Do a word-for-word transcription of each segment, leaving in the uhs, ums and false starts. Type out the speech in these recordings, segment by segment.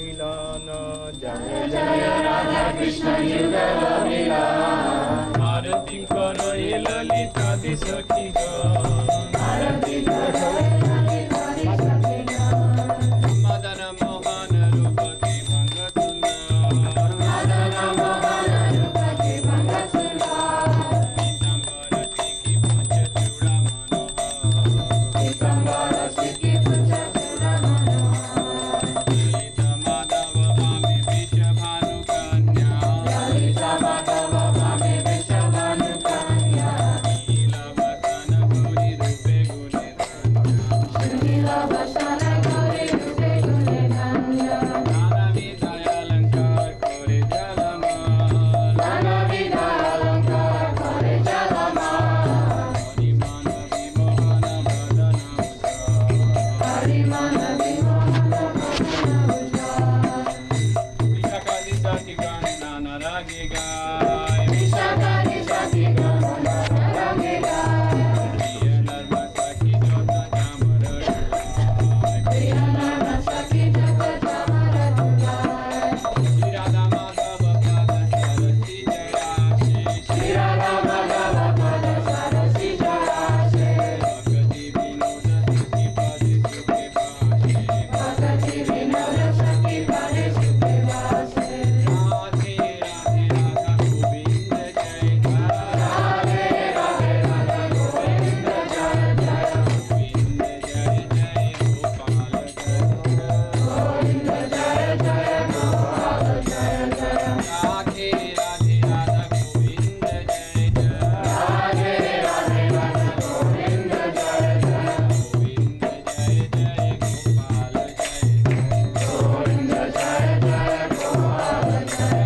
मिलन जय जय राधा कृष्ण युगल मिलन आरती करो ये ललिता दी सखी गण आरती करो मदन मोहन रूप की भंग सुंदर मदन मोहन रूप की भंग सुंदर पीतांबर सिकी पुंज चूड़ा मनोहर पीतांबर सिकी पुंज चूड़ा मनोहर ललित माधव भामी विष भानु कन्या ललित माधव भामी विष भानु कन्या नीला वसन गौरी रूपे गुणे धन्या नीला वसन गौरी रूपे गुणे धन्या नाना विधाय अलंकार करे जलमाल नाना विधाय अलंकार करे जलमाल हरिमान विमोहन बदन उज्ज्वल हरिमान विमोहन बदन उज्ज्वल विशाखादि सखी गण नाना रागे गाय विशाखादि सखी गण नाना रागे गाय प्रिय नर्म सखी जोत चामर डुलाय प्रिय नर्म सखी जोत चामर डुलाय श्री राधा माधव पद सरसी जयाशे श्री राधा माधव पद सरसी जयाशे भक्ति विनोद सखी पद सुखे पाशे भक्ति विनोद सखी पद सुखे पाशे राधे राधे राधा गोविंद जय जय राधे राधे राधा गोविंद जय जय गोविंद जय जय गोपाल गोविंद जय जय गोपाल जय जय राधे राधे राधा गोविंद जय जय राधे राधे राधा गोविंद जय जय गोविंद जय जय गोपाल जय जय गोविंद जय जय गोपाल जय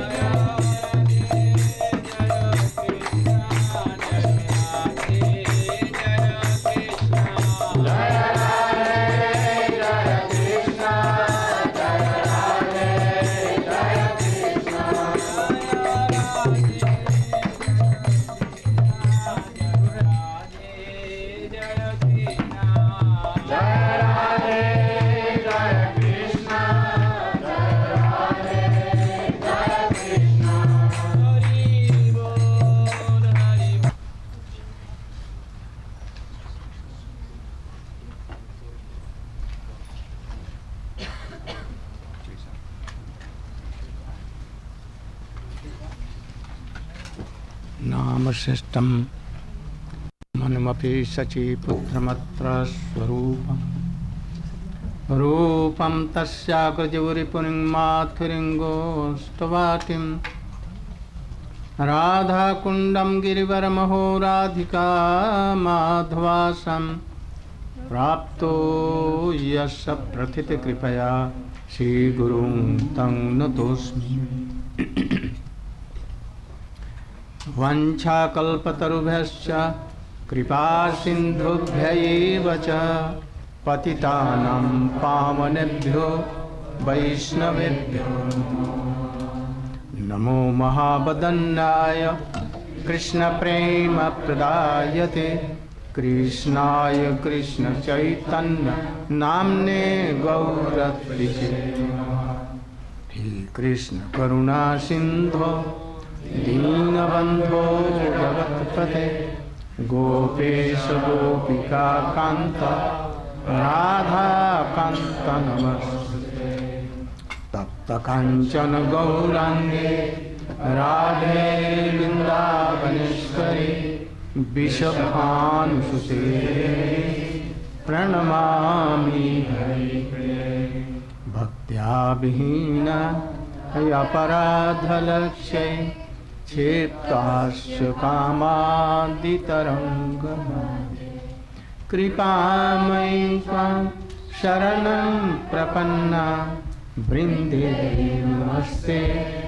नाम श्रेष्ठम मनुमपि शची पुत्रमत्र स्वरूपम रूपम तस्याकृतिपुरीं माथुरिंगोष्टवाटिं राधाकुंडम गिरिवरमहो राधिका माधवासं प्राप्तो यस्य प्रथित कृपया श्रीगुरुं तं नतोऽस्मि वंशाकल्पतरुभ्यश्च कृपा सिन्धुभ्यैव च पतितानां पावनेभ्यो वैष्णवेभ्यो नमो महावदन्नाय कृष्णप्रेमप्रदायते कृष्णाय कृष्णचैतन्य नाम्ने गौरत्रिचे हे कृष्ण करुणा सिन्धो दीनबन्धो जगत्पते गोपेश गोपिका कान्त राधा कान्त नमस्ते तप्त काञ्चन गौराङ्गे राधे वृन्दावनेश्वरी विषभानुसुते प्रणमामि हरिप्रिये भक्त्या विहीन अपराधलक्ष्ये क्षिप्ताश्च कामादितरङ्गमाले कृपामयि त्वां शरणं प्रपन्ना वृन्दे नमस्ते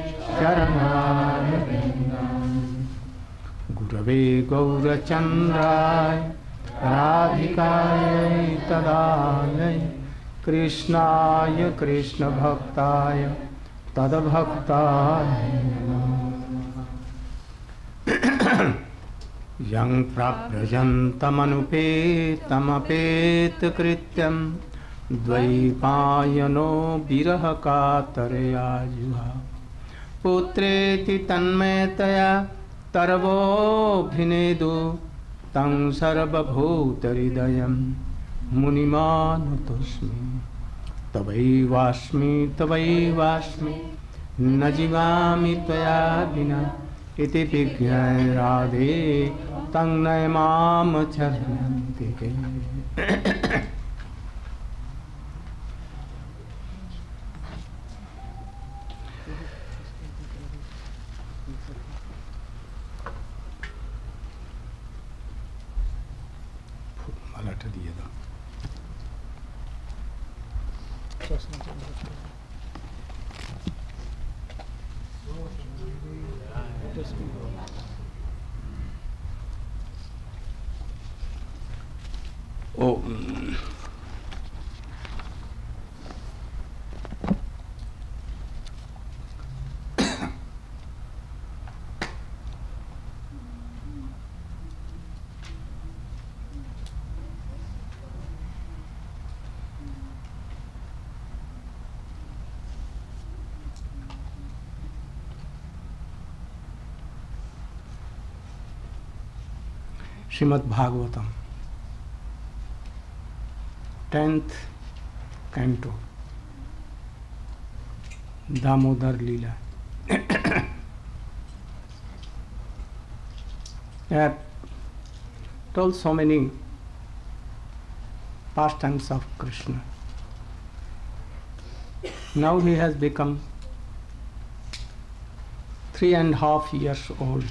शरणारविन्दां गुरवे गौरचन्द्राय राधिकायै तदालय कृष्णाय कृष्णभक्ताय तद्भक्ताय यं प्राप्यजन्तमनुपेतमपेतकृत्यं द्वैपायनो विरह कातरया जुहा पुत्रेति तन्मयतया तरवोऽभिनेदु तं सर्वभूतहृदयं मुनिमानतोऽस्मि तवैवास्मि तवैवास्मि न जीवामि त्वया विना इति विज्ञाय राधे तं नयमाम चरणन्ति। मालाटा दिए दो। Oh. Srimad Bhagavatam, tenth canto, Damodar Leela. I have told so many pastimes of Krishna. Now he has become three and a half years old.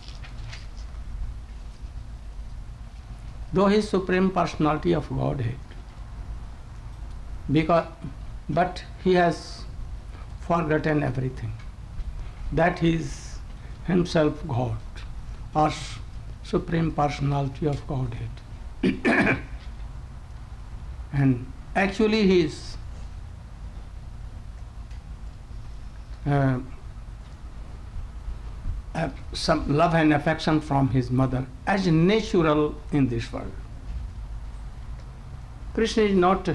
Though he is Supreme Personality of Godhead, because, but he has forgotten everything, that he is himself God or Supreme Personality of Godhead. And actually he is uh, uh, some love and affection from his mother as natural in this world. Krishna is not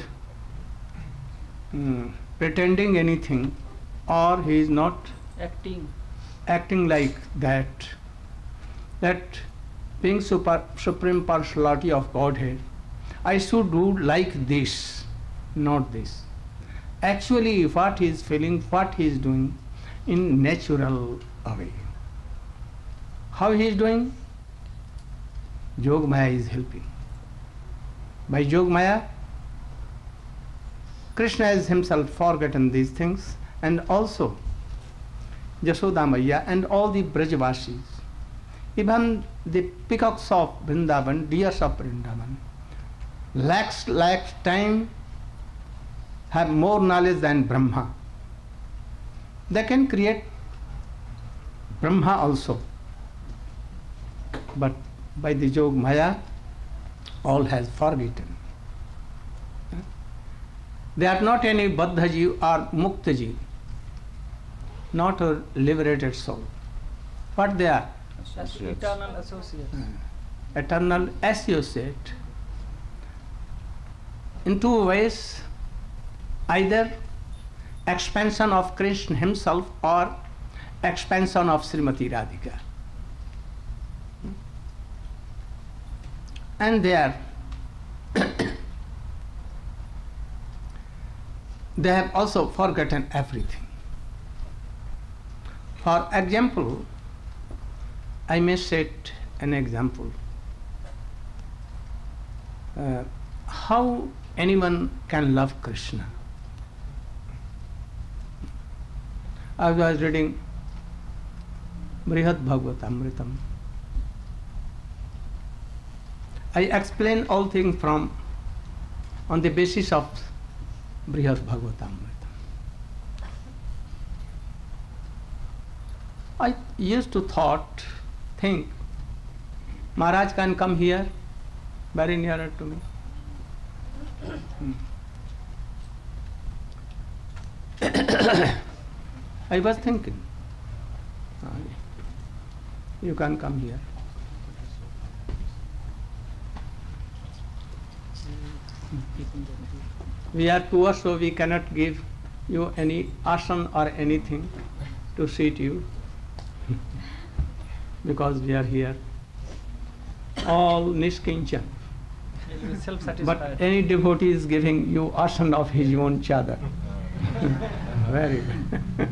um, pretending anything, or he is not acting acting like that, that being super, Supreme Personality of Godhead, I should do like this, not this. Actually, what he is feeling, what he is doing in natural way. How he is doing? Yog Maya is helping. By Yog Maya, Krishna has himself forgotten these things, and also Yashoda Maya and all the Brajavasis, even the peacocks of Vrindavan, deers of Vrindavan, lakhs, lakhs time have more knowledge than Brahma. They can create Brahma also. But by the Yog Maya, all has forgotten. They are not any Baddha Jeev or Mukta Jeev, not a liberated soul. What they are? eternal associates. Uh, eternal associate. In two ways, either expansion of Krishna himself or expansion of Srimati Radhika. And they are they have also forgotten everything. For example, I may set an example. Uh, how anyone can love Krishna? I was reading Brihad Bhagavatamritam. I explain all things from on the basis of Brihad Bhagavatamritam. I used to thought, think, Maharaj can come here, very nearer to me. Hmm. I was thinking, ah, you can come here. We are poor, so we cannot give you any asan or anything to seat you because we are here all niskincha. But any devotee is giving you asan of his own chadar. Very good.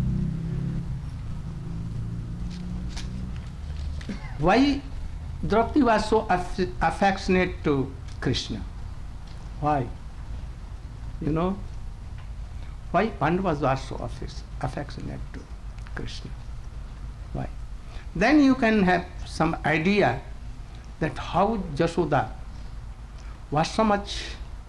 Why Draupadi was so aff affectionate to Krishna? Why? You know? Why Pandavas were so aff affectionate to Krishna? Why? Then you can have some idea that how Jashoda was so much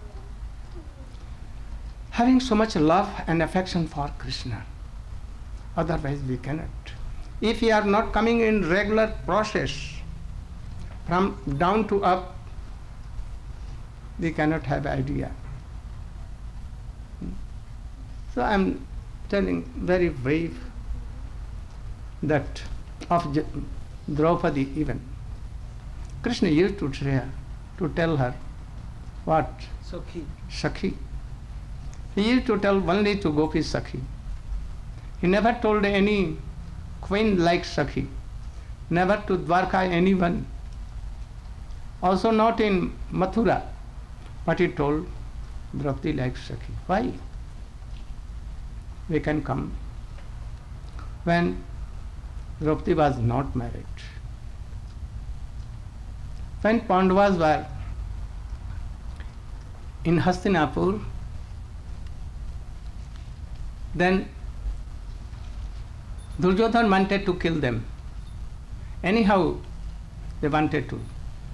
having so much love and affection for Krishna. Otherwise we cannot. If we are not coming in regular process from down to up, we cannot have idea. So I am telling very brave that of J Draupadi even. Krishna used to tell, to tell her what? Sakhi. Sakhi. He used to tell only to Gopi Sakhi. He never told any queen like Sakhi. Never to Dwarka anyone. Also not in Mathura. But he told Draupadi like Sakhi. Why? We can come when Draupadi was not married. When Pandavas were in Hastinapur, then Duryodhana wanted to kill them. Anyhow, they wanted to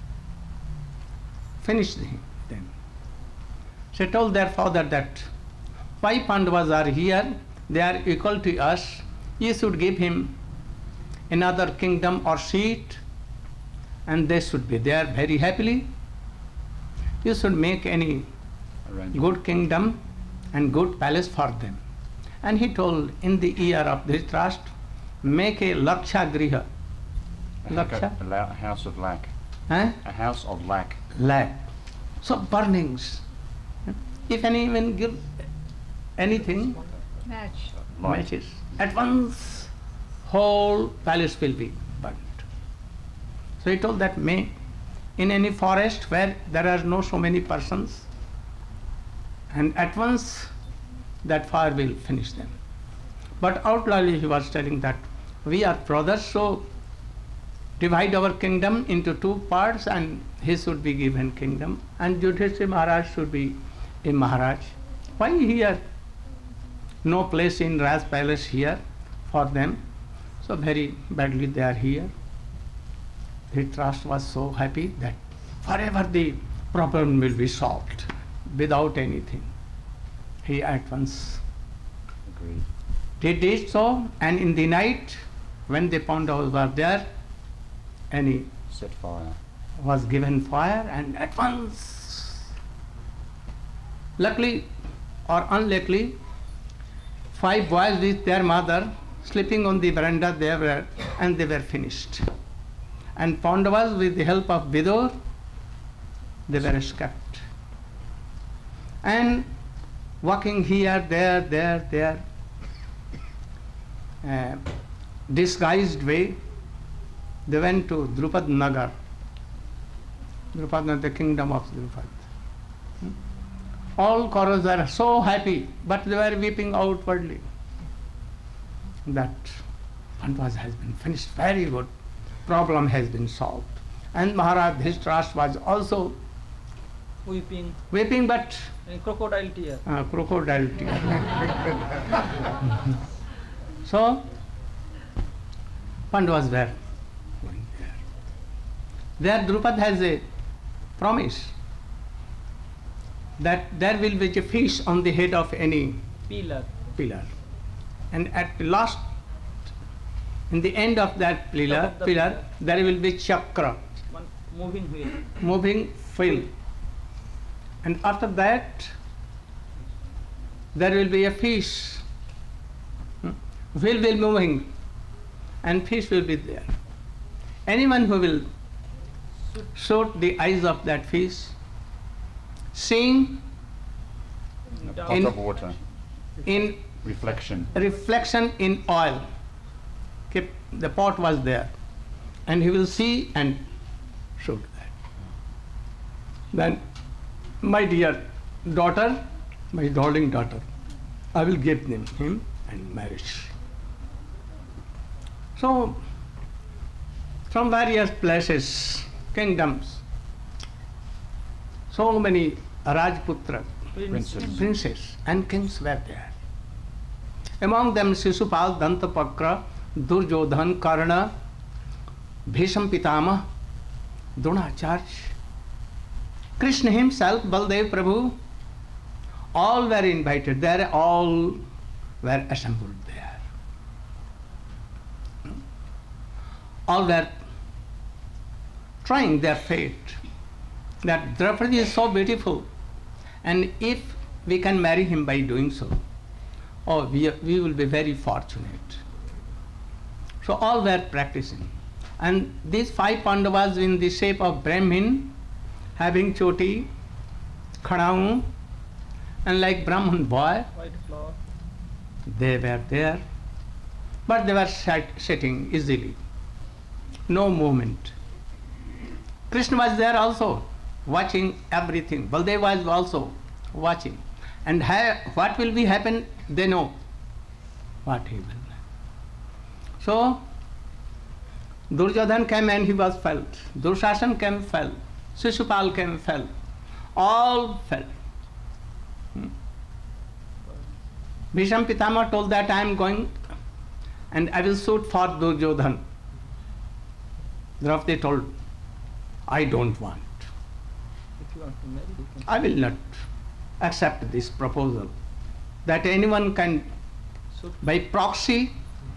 finish them. She told their father that why Pandavas are here, they are equal to us, you should give him another kingdom or seat and they should be there very happily. You should make any good kingdom and good palace for them. And he told in the ear of Dhritarashtra, make a laksha griha. Laksha? A, a house of lack. Huh? A house of lack. Lack. So burnings. If anyone give anything, Match. Light. matches, at once whole palace will be burnt. So he told that may in any forest where there are no so many persons, and at once that fire will finish them. But outwardly he was telling that we are brothers, so divide our kingdom into two parts and he should be given kingdom and Yudhishthira Maharaj should be a Maharaj. Why here? No place in Raj palace here for them. So very badly they are here. Dhritarashtra was so happy that forever the problem will be solved without anything. He at once Agreed. They did so, and in the night, when the Pandavas were there, and he Set fire. was given fire, and at once, luckily or unluckily, five boys with their mother sleeping on the veranda they were, and they were finished. And Pandavas, with the help of Vidur, they were escaped. And walking here, there, there, there, uh, disguised way, they went to Drupad Nagar. Drupad Nagar, the kingdom of Drupad. Hmm? All Kauravas were so happy, but they were weeping outwardly. That Pandavas has been finished, very good. Problem has been solved. And Maharaj Dhritarashtra was also Weeping. weeping, but And crocodile tear. uh, crocodile tear. So, Pandavas were going there. There Drupad has a promise that there will be a fish on the head of any Pillar. pillar. And at the last, in the end of that pillar, Top of the pillar, pillar. there will be chakra, One moving wheel. moving wheel. And after that, there will be a fish. Hmm? Wheel will moving, and fish will be there. Anyone who will shoot the eyes of that fish, seeing Pot in, of water. in Reflection. reflection in oil. Keep, the pot was there, and he will see and shoot that. Then, my dear daughter, my darling daughter, I will give them him and marriage. So, from various places, kingdoms, so many Rajputra, Princess. princes and kings were there. Among them Shishupal, Dantapakra, Duryodhan, Karna, Bhisham Pitama, Dronacharya, Krishna himself, Baldev Prabhu, all were invited there, all were assembled there. All were trying their fate, that Draupadi is so beautiful, and if we can marry him by doing so, oh, we, we will be very fortunate. So all were practicing. And these five Pandavas in the shape of Brahmin, having choti, khadau, and like Brahman boy, White flower. they were there, but they were sat, sitting easily, no movement. Krishna was there also, watching everything. Baldev was also watching. And ha- what will be happen, they know what he will. So, Duryodhan came and he was felt. Durshasan came, fell. Shishupal came, fell. All fell. Hmm. Bhisham Pitama told that I am going and I will shoot for Duryodhan. Draupadi told, I don't want. If you want to marry, you can. I will not accept this proposal that anyone can, So, by proxy,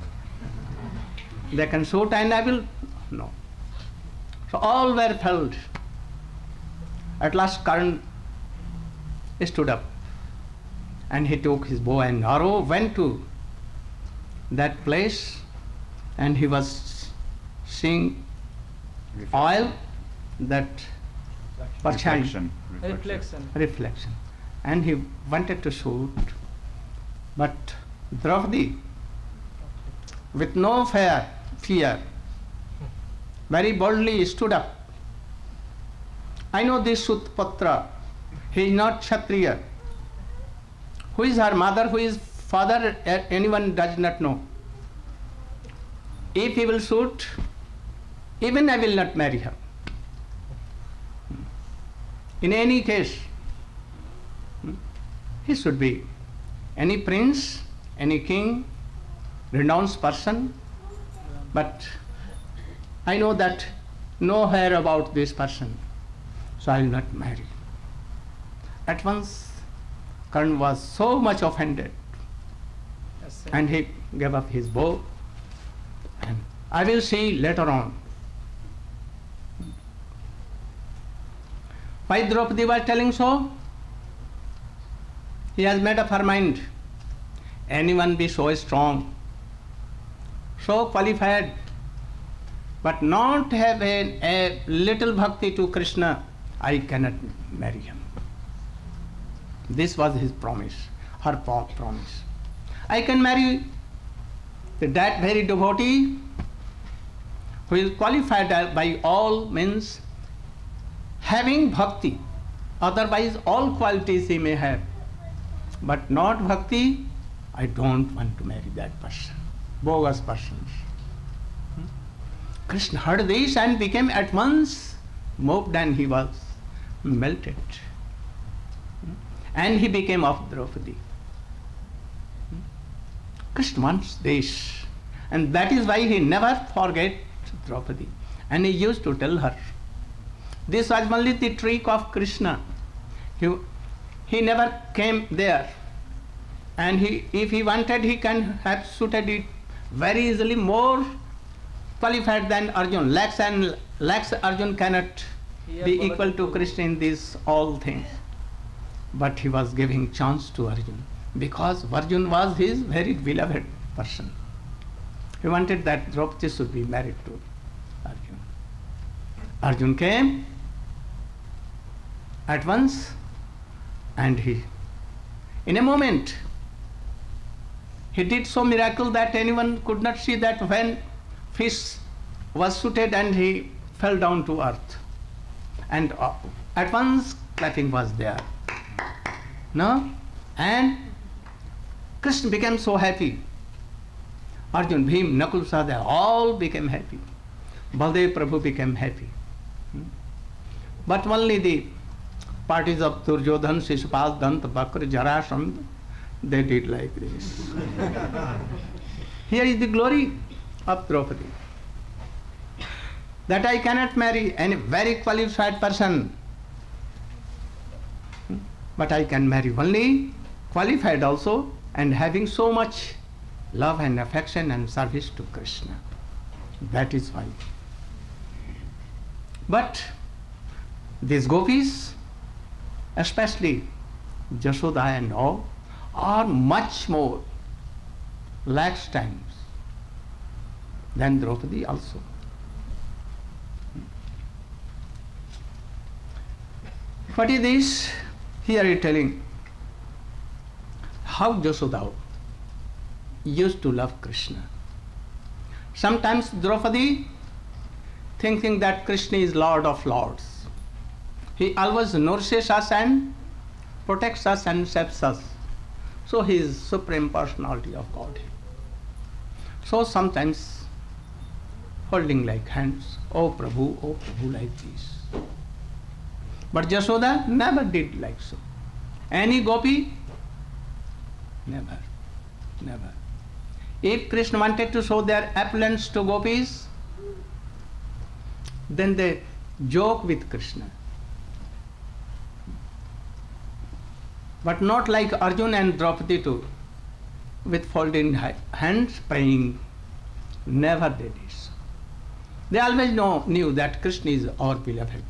they can shoot and I will, no. So all were felled. At last Karna stood up and he took his bow and arrow, went to that place, and he was seeing oil, that perchance Reflection. reflection. reflection, and he wanted to shoot, but Draupadi, with no fear, fear, very boldly stood up. I know this Sutpatra, he is not Kshatriya. Who is her mother, who is father, anyone does not know. If he will shoot, even I will not marry her. In any case, he should be any prince, any king, renounced person, but I know that no hair about this person, so I will not marry. At once, Karna was so much offended, Yes, and he gave up his bow, and I will see later on. Why Draupadi was telling so? He has made up her mind. Anyone be so strong, so qualified, but not have a, a little bhakti to Krishna, I cannot marry him. This was his promise, her pro- promise. I can marry that very devotee who is qualified by all means, having bhakti, otherwise all qualities he may have, but not bhakti, I don't want to marry that person, bogus persons. Hmm? Krishna heard this and became at once moved, and he was melted. Hmm? And he became of Draupadi. Hmm? Krishna wants this, and that is why he never forget Draupadi. And he used to tell her, this was only the trick of Krishna. He, he never came there. And he, if he wanted, he can have suited it very easily, more qualified than Arjun. Lakhs and lakhs Arjun cannot Yeah, be Balaji equal to told- Krishna in these all things. But he was giving chance to Arjun, because Arjun was his very beloved person. He wanted that Draupadi should be married to Arjun. Arjun came at once, and he In a moment, he did so miracle that anyone could not see that when fish was suited and he fell down to earth. And uh, at once clapping was there. No? And Krishna became so happy. Arjun, Bhim, Nakul, Sahadeva, all became happy. Baldev Prabhu became happy. Hmm? But only the parties of Duryodhan, Shishupal, Dant, Bakra, Jarasandha, they did like this. Here is the glory of Draupadi. That I cannot marry any very qualified person, hmm? but I can marry only qualified also and having so much love and affection and service to Krishna. That is why. But these gopis, especially Jashoda and all, are much more lakhs times than Draupadi also. What is this? Here he is telling how Jashoda used to love Krishna. Sometimes Draupadi, thinking that Krishna is Lord of Lords, he always nourishes us and protects us and saves us. So he is Supreme Personality of Godhead. So sometimes holding like hands, oh Prabhu, oh Prabhu, like this. But Jashoda never did like so. Any gopi? Never, never. If Krishna wanted to show their opulence to gopis, then they joke with Krishna. But not like Arjuna and Draupadi too, with folded hands praying. Never did this. They always know, knew that Krishna is our beloved.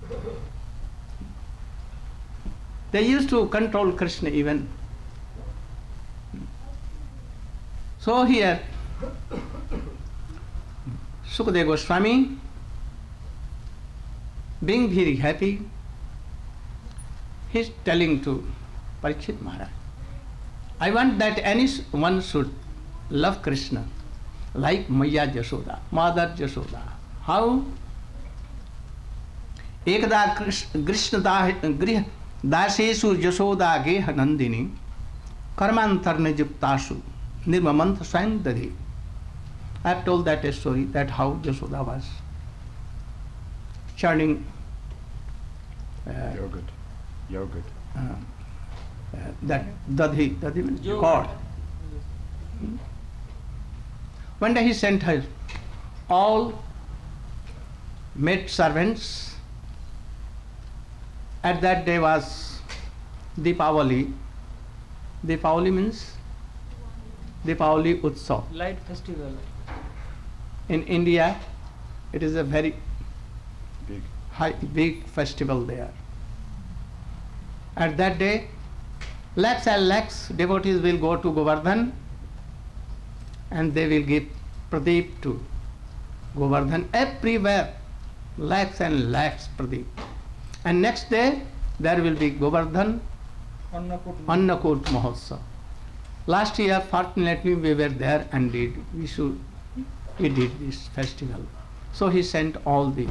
They used to control Krishna even. So here, Sukadeva Goswami, being very happy, he is telling to Parikshit Maharaj, I want that anyone should love Krishna like Maya Jashoda, Mother Jashoda. How? Ekada Krishna Dasesu Jashoda Geha Nandini Karmantarne Juptasu Nirmamantha Swayamdari. I have told that a story, that how Jashoda was churning uh, Yogurt. Yogurt. uh, uh, that dadhi, dadhi means Yogurt. cord. Hmm? One day he sent her all maid servants. At that day was Deepavali. Deepavali means Deepavali Utsav. Light festival. In India, it is a very Big. high, big festival there. At that day, lakhs and lakhs devotees will go to Govardhan and they will give pradeep to Govardhan. Everywhere, lakhs and lakhs pradeep. And next day, there will be Govardhan Annakut. Annakut Mahotsav. Last year, fortunately, we were there and did, we should, we did this festival. So he sent all the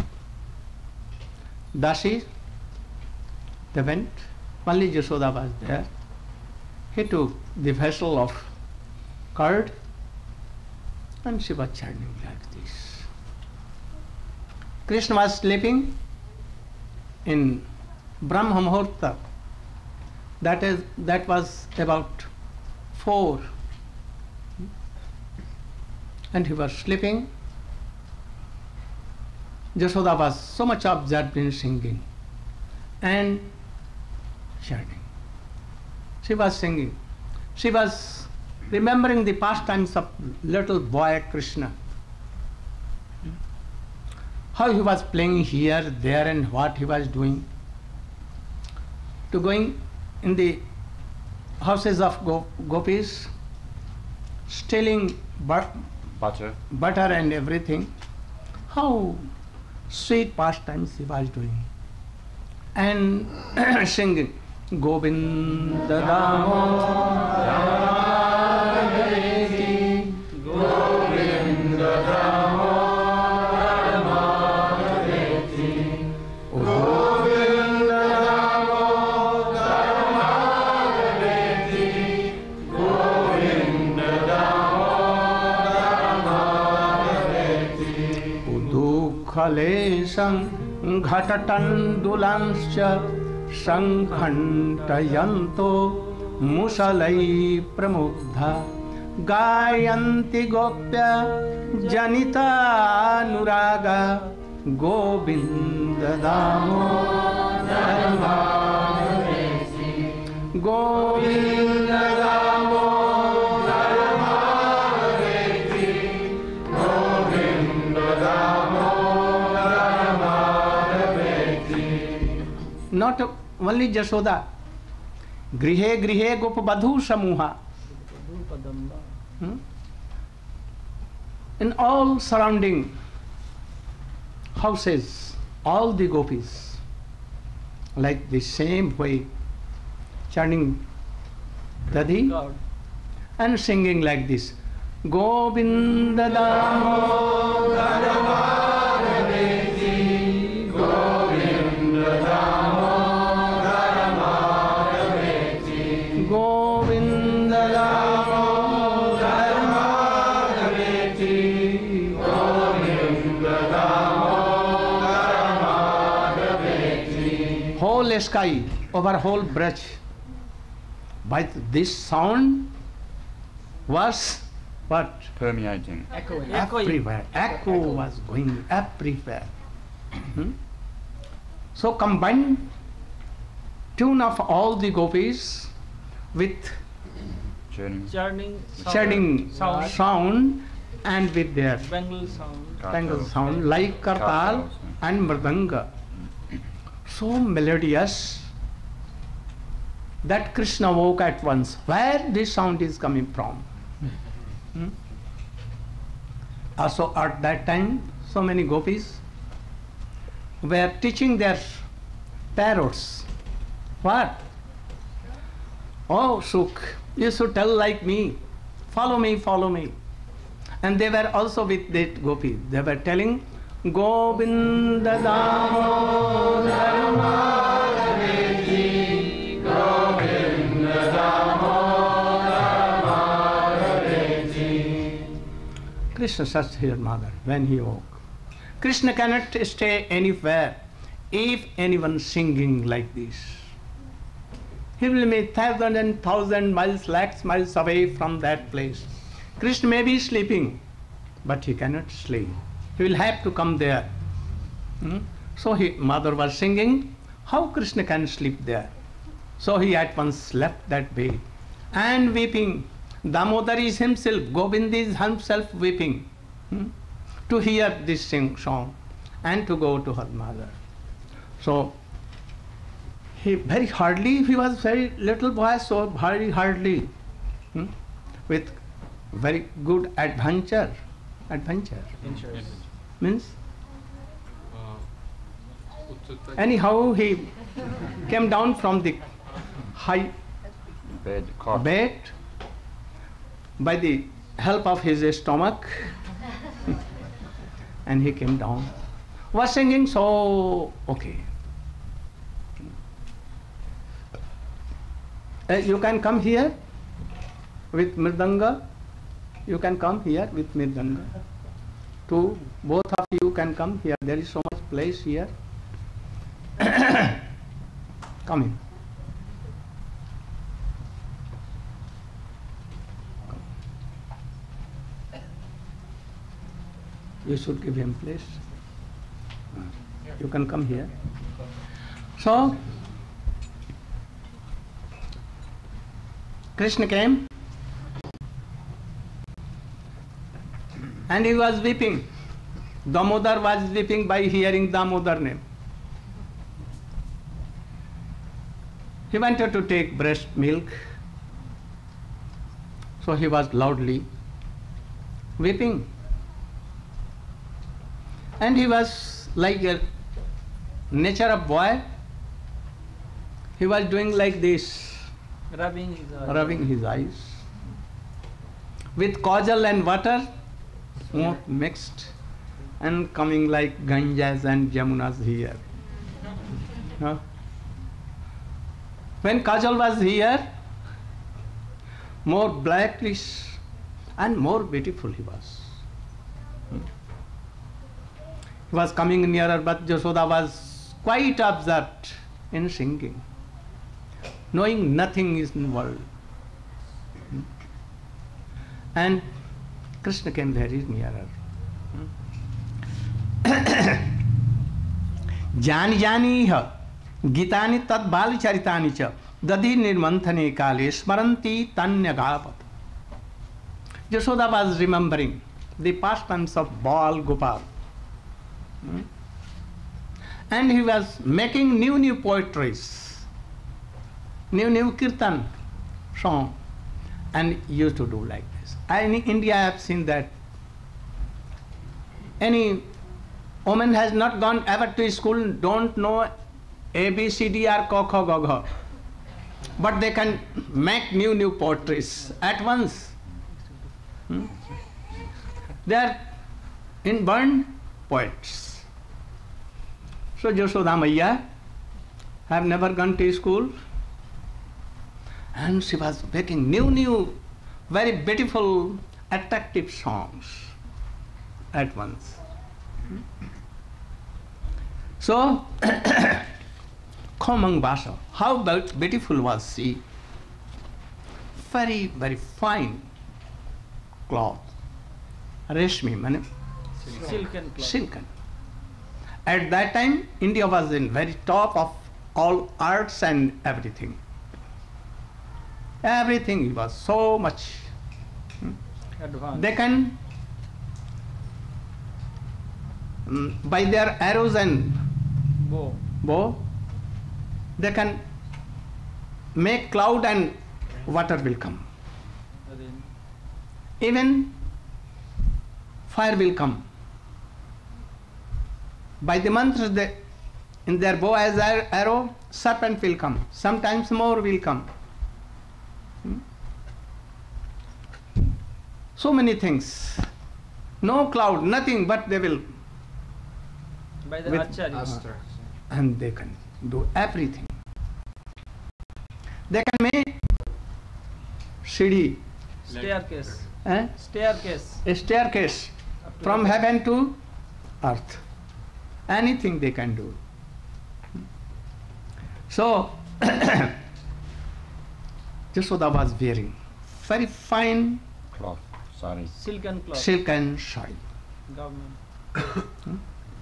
Dasis, they went, only Jashoda was there. He took the vessel of curd and she was churning like this. Krishna was sleeping in Brahma Muhurta. That is, that was about four. And he was sleeping. Jashoda was so much absorbed in singing and chanting. She was singing. She was remembering the pastimes of little boy Krishna. How he was playing here, there, and what he was doing. To going in the houses of go- gopis, stealing but- Butter. butter and everything. How sweet pastimes he was doing. And singing. Govinda Damodara Madhaveti, Govinda Damodara Madhaveti, Govinda Damodara Madhaveti, Govinda Damodara Madhaveti, Udukhalesam Ghatatan-dulanscha Sankhantayanto Musalai Pramugdha Gayanti Gopya Janita Nuraga Govinda Damodara Madhaveti, Govinda Damodara Madhaveti, Govinda Damodara Madhaveti. Not only Jashoda, Grihe Grihe Gopavadhu Samuha. Hmm? In all surrounding houses, all the gopis, like the same way, chanting Dadi and singing like this, Govinda Damodara Madhaveti, Govinda Damodara Madhaveti, Govinda Damodara Madhaveti, Govinda Damodara Madhaveti. Whole sky, over whole breadth, by this sound was what? Permeating. Echoing. Everywhere. Echo was going everywhere. Hmm? So combined tune of all the gopis with Churning. Churning sound. churning sound. sound and with their Bengal sound. tangle sound like kartal and mridanga. So melodious that Krishna woke at once. Where this sound is coming from? Hmm? Also at that time, so many gopis were teaching their parrots. What? Oh, Sukh, you should tell like me. Follow me, follow me. And they were also with that gopi. They were telling, Govinda Damodara Madhaveti, Govinda Damodara Madhaveti. Krishna touched his mother when he woke. Krishna cannot stay anywhere if anyone singing like this. He will be thousand and thousand miles, lakhs miles away from that place. Krishna may be sleeping, but he cannot sleep. He will have to come there. Hmm? So his mother was singing, how Krishna can sleep there? So he at once left that way and weeping. Damodar is himself, Govind is himself weeping hmm? to hear this sing song and to go to her mother. So he very hardly, he was very little boy, so very hardly, hmm? with very good adventure. Adventure Insurance. means anyhow he came down from the high Bed. Cot. bed by the help of his stomach and he came down. Was singing so okay. Uh, you can come here with mridanga. You can come here with mridanga. Two, both of you can come here. There is so much place here. Come in. You should give him place. You can come here. So, Krishna came and he was weeping. Damodar was weeping by hearing Damodar name. He wanted to take breast milk, so he was loudly weeping. And he was like a nature of boy. he was doing like this, Rubbing his eyes. rubbing his eyes. With kajal and water more mixed and coming like Ganges and Jamunas here. Huh? When kajal was here, more blackish and more beautiful he was. Hmm. He was coming nearer, but Jashoda was quite absorbed in singing, knowing nothing is in the world. Hmm. And Krishna came very nearer. Jani jani ha gitani tad bali charitani cha dadi nirmanthane kale smaranti tanya gapat. Jashoda was remembering the pastimes of Bal Gopal. Hmm? And he was making new new poetries, new new kirtan song, and used to do like this. And in India I have seen that any woman has not gone ever to school, don't know A, B, C, D or Ko, Kho, Ga, Gha. But they can make new, new poetries at once. Hmm? They are inborn poets. So Jashoda Maiya have never gone to school, and she was making new, new, very beautiful, attractive songs at once. So, Khomang Basa, how beautiful was she? Very, very fine cloth. Reshmi, mane? Silken cloth. Silken. At that time, India was in very top of all arts and everything. Everything was so much. Hmm? Advanced. They can, um, by their arrows and Bow. bow, they can make cloud and water will come. Rain. Even fire will come. By the mantras, they, in their bow as ar- arrow, serpent will come. Sometimes more will come. Hmm? So many things. No cloud, nothing, but they will. By the With- Acharya. And they can do everything. They can make Siddhi, Staircase. eh? Staircase. a staircase Up to from the top. heaven to earth. Anything they can do. So, Jashoda was wearing very fine Cloth, sari. Silken cloth. silken sari. Government.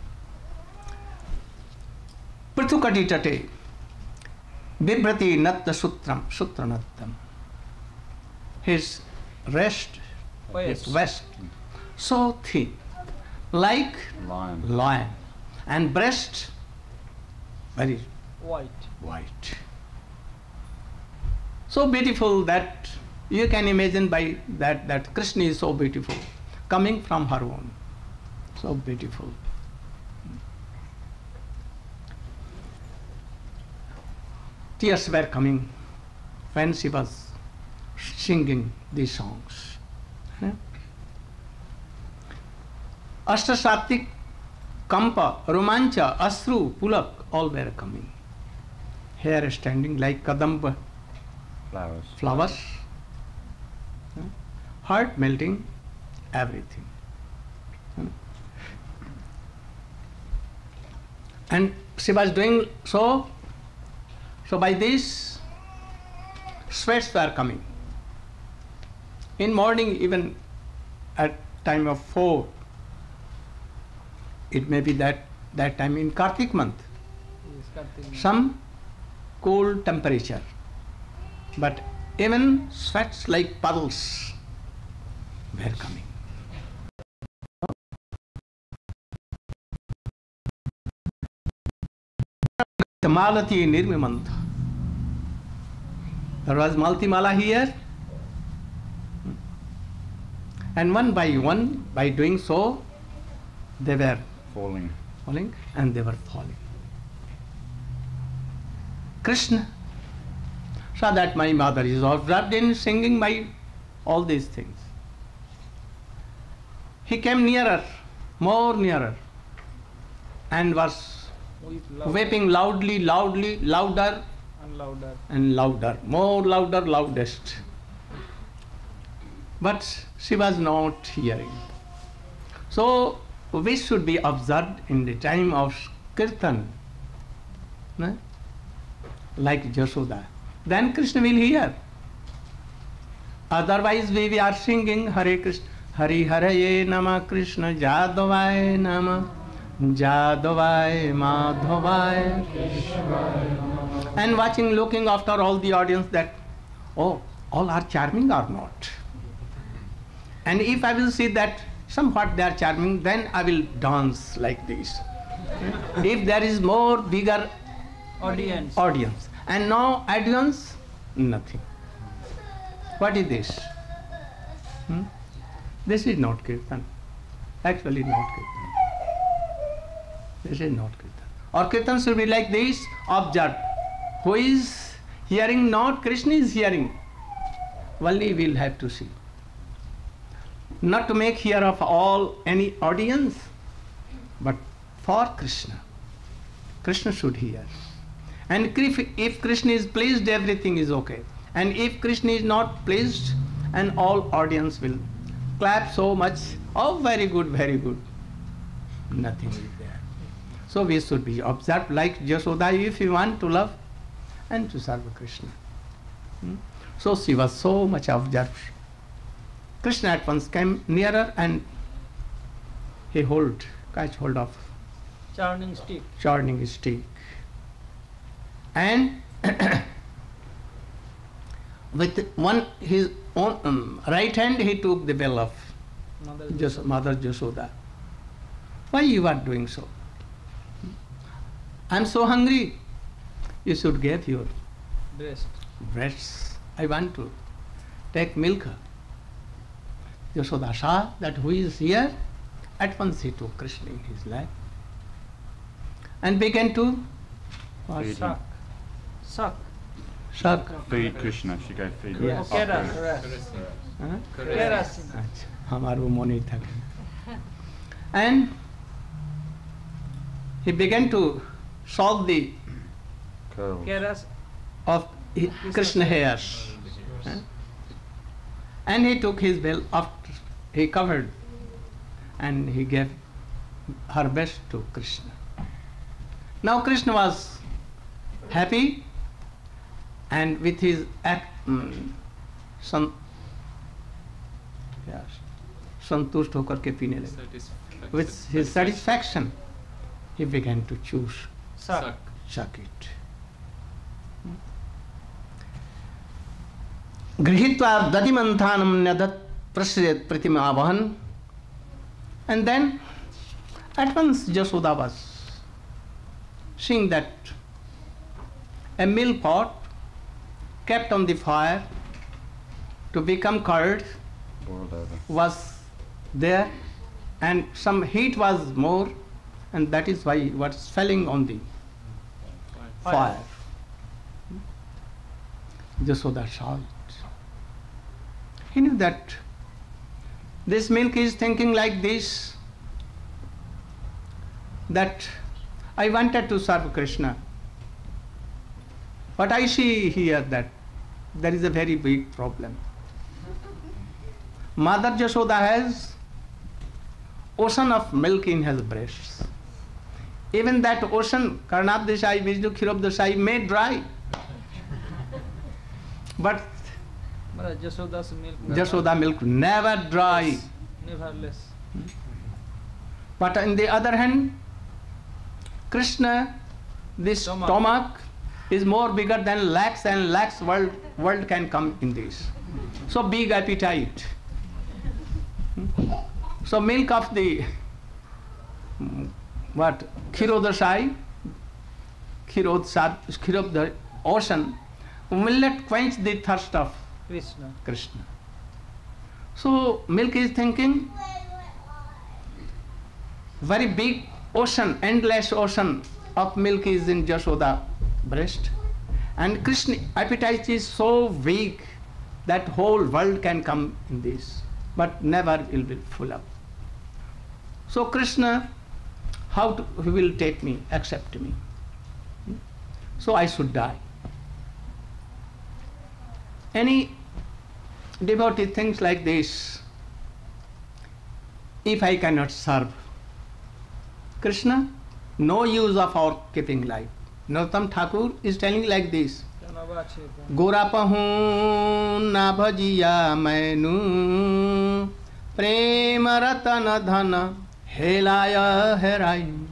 Prithukati tate Bibrati natta sutram sutranattam. His rest, Waist. his vest, so thin, like Lion. lion, and breast very White. white. So beautiful that you can imagine by that that Krishna is so beautiful, coming from her womb. So beautiful. Tears were coming when she was singing these songs. Yeah? Ashtashatik, Kampa, Romancha, Asru, Pulak, all were coming. Hair standing like Kadamba Flowers. flowers, yeah? Heart melting, everything. Yeah? And she was doing so, so by this, sweats were coming. In morning, even at time of four, it may be that, that time in Kartik month, Yes, Kartik. some cold temperature, but even sweats like puddles were coming. Malati Nirmimantha. There was Malti Mala here, and one by one, by doing so, they were Falling. falling and they were falling. Krishna saw that my mother is absorbed in singing my all these things. He came nearer, more nearer, and was Weep louder weeping loudly, loudly, louder and louder. and louder, more louder, loudest. But she was not hearing. So we should be observed in the time of kirtan, no? Like Jashoda. Then Krishna will hear. Otherwise we are singing Hare Krishna, Hari Haraye Nama Krishna Jadavaya Nama Jadavaya Madhavaya, and watching, looking after all the audience that, oh, all are charming or not. And if I will see that somewhat they are charming, then I will dance like this. If there is more bigger Audience. audience, and no audience, nothing. What is this? Hmm? This is not kirtan. Actually not kirtan. This is not kirtan. Or kirtan should be like this, observe. Who is hearing? Not Krishna is hearing. Only we'll have to see. Not to make here of all any audience, but for Krishna. Krishna should hear. And if, if Krishna is pleased, everything is okay. And if Krishna is not pleased, and all audience will clap so much, oh, very good, very good. Nothing is there. So we should be observed like Jashoda if we want to love and to serve Krishna. Hmm? So she was so much observed. Krishna at once came nearer and he hold, catch hold of Churning stick. churning stick. And with one his own um, right hand he took the bell of Mother Jas- Mother Jashoda. Why you are doing so? I am so hungry. You should give your breast. breasts. I want to take milk. Jashoda saw that who is here. At once he took Krishna in his lap and began to what? Feed him. Suck. Suck. Suck. Feed Krishna. She go feed him. Yes. Oh, Keras. Keras. Huh? Keras. अच्छा, हमारा वो मोनी था. And he began to solve the Curls. Keras. of hi- Krishna hairs. Huh? And he took his veil after he covered and he gave her best to Krishna. Now Krishna was happy and with his act, mm, san, yes, संतुष्ट होकर के पीने लगे. With his satisfaction, he began to choose, Suck. suck it. गृहीत्वा दधिमन्थानं न्यदत् प्रसृजत् प्रतिमावहन्. And then at once Jashoda was seeing that a milk pot kept on the fire to become curd Boiled over. was there, and some heat was more, and that is why it was falling on the Fire. fire. Jashoda saw it. He knew that this milk is thinking like this, that I wanted to serve Krishna. But I see here that there is a very big problem. Mother Jashoda has ocean of milk in her breasts. Even that ocean, Karnabdeshai, Vishnu Khirobdeshai, may dry. But Mother Jashoda's milk. Jashoda milk never dry. Never less. But on the other hand, Krishna, this Stomach. stomach is more bigger than lakhs and lakhs world, world can come in this. So big appetite. Hmm? So milk of the hmm, what Khirodashai, Khirod Khirod the ocean will not quench the thirst of Krishna. Krishna. So milk is thinking very big ocean, endless ocean of milk is in Jashoda breast, And Krishna appetite is so weak that whole world can come in this, but never will be full up. So Krishna, how to, he will take me, accept me. So I should die. Any devotee thinks like this: if I cannot serve Krishna, no use of our keeping life. Narottam Thakur is telling like this: Gora pahu na bhajiya mainu prema ratana dhana helaya herayu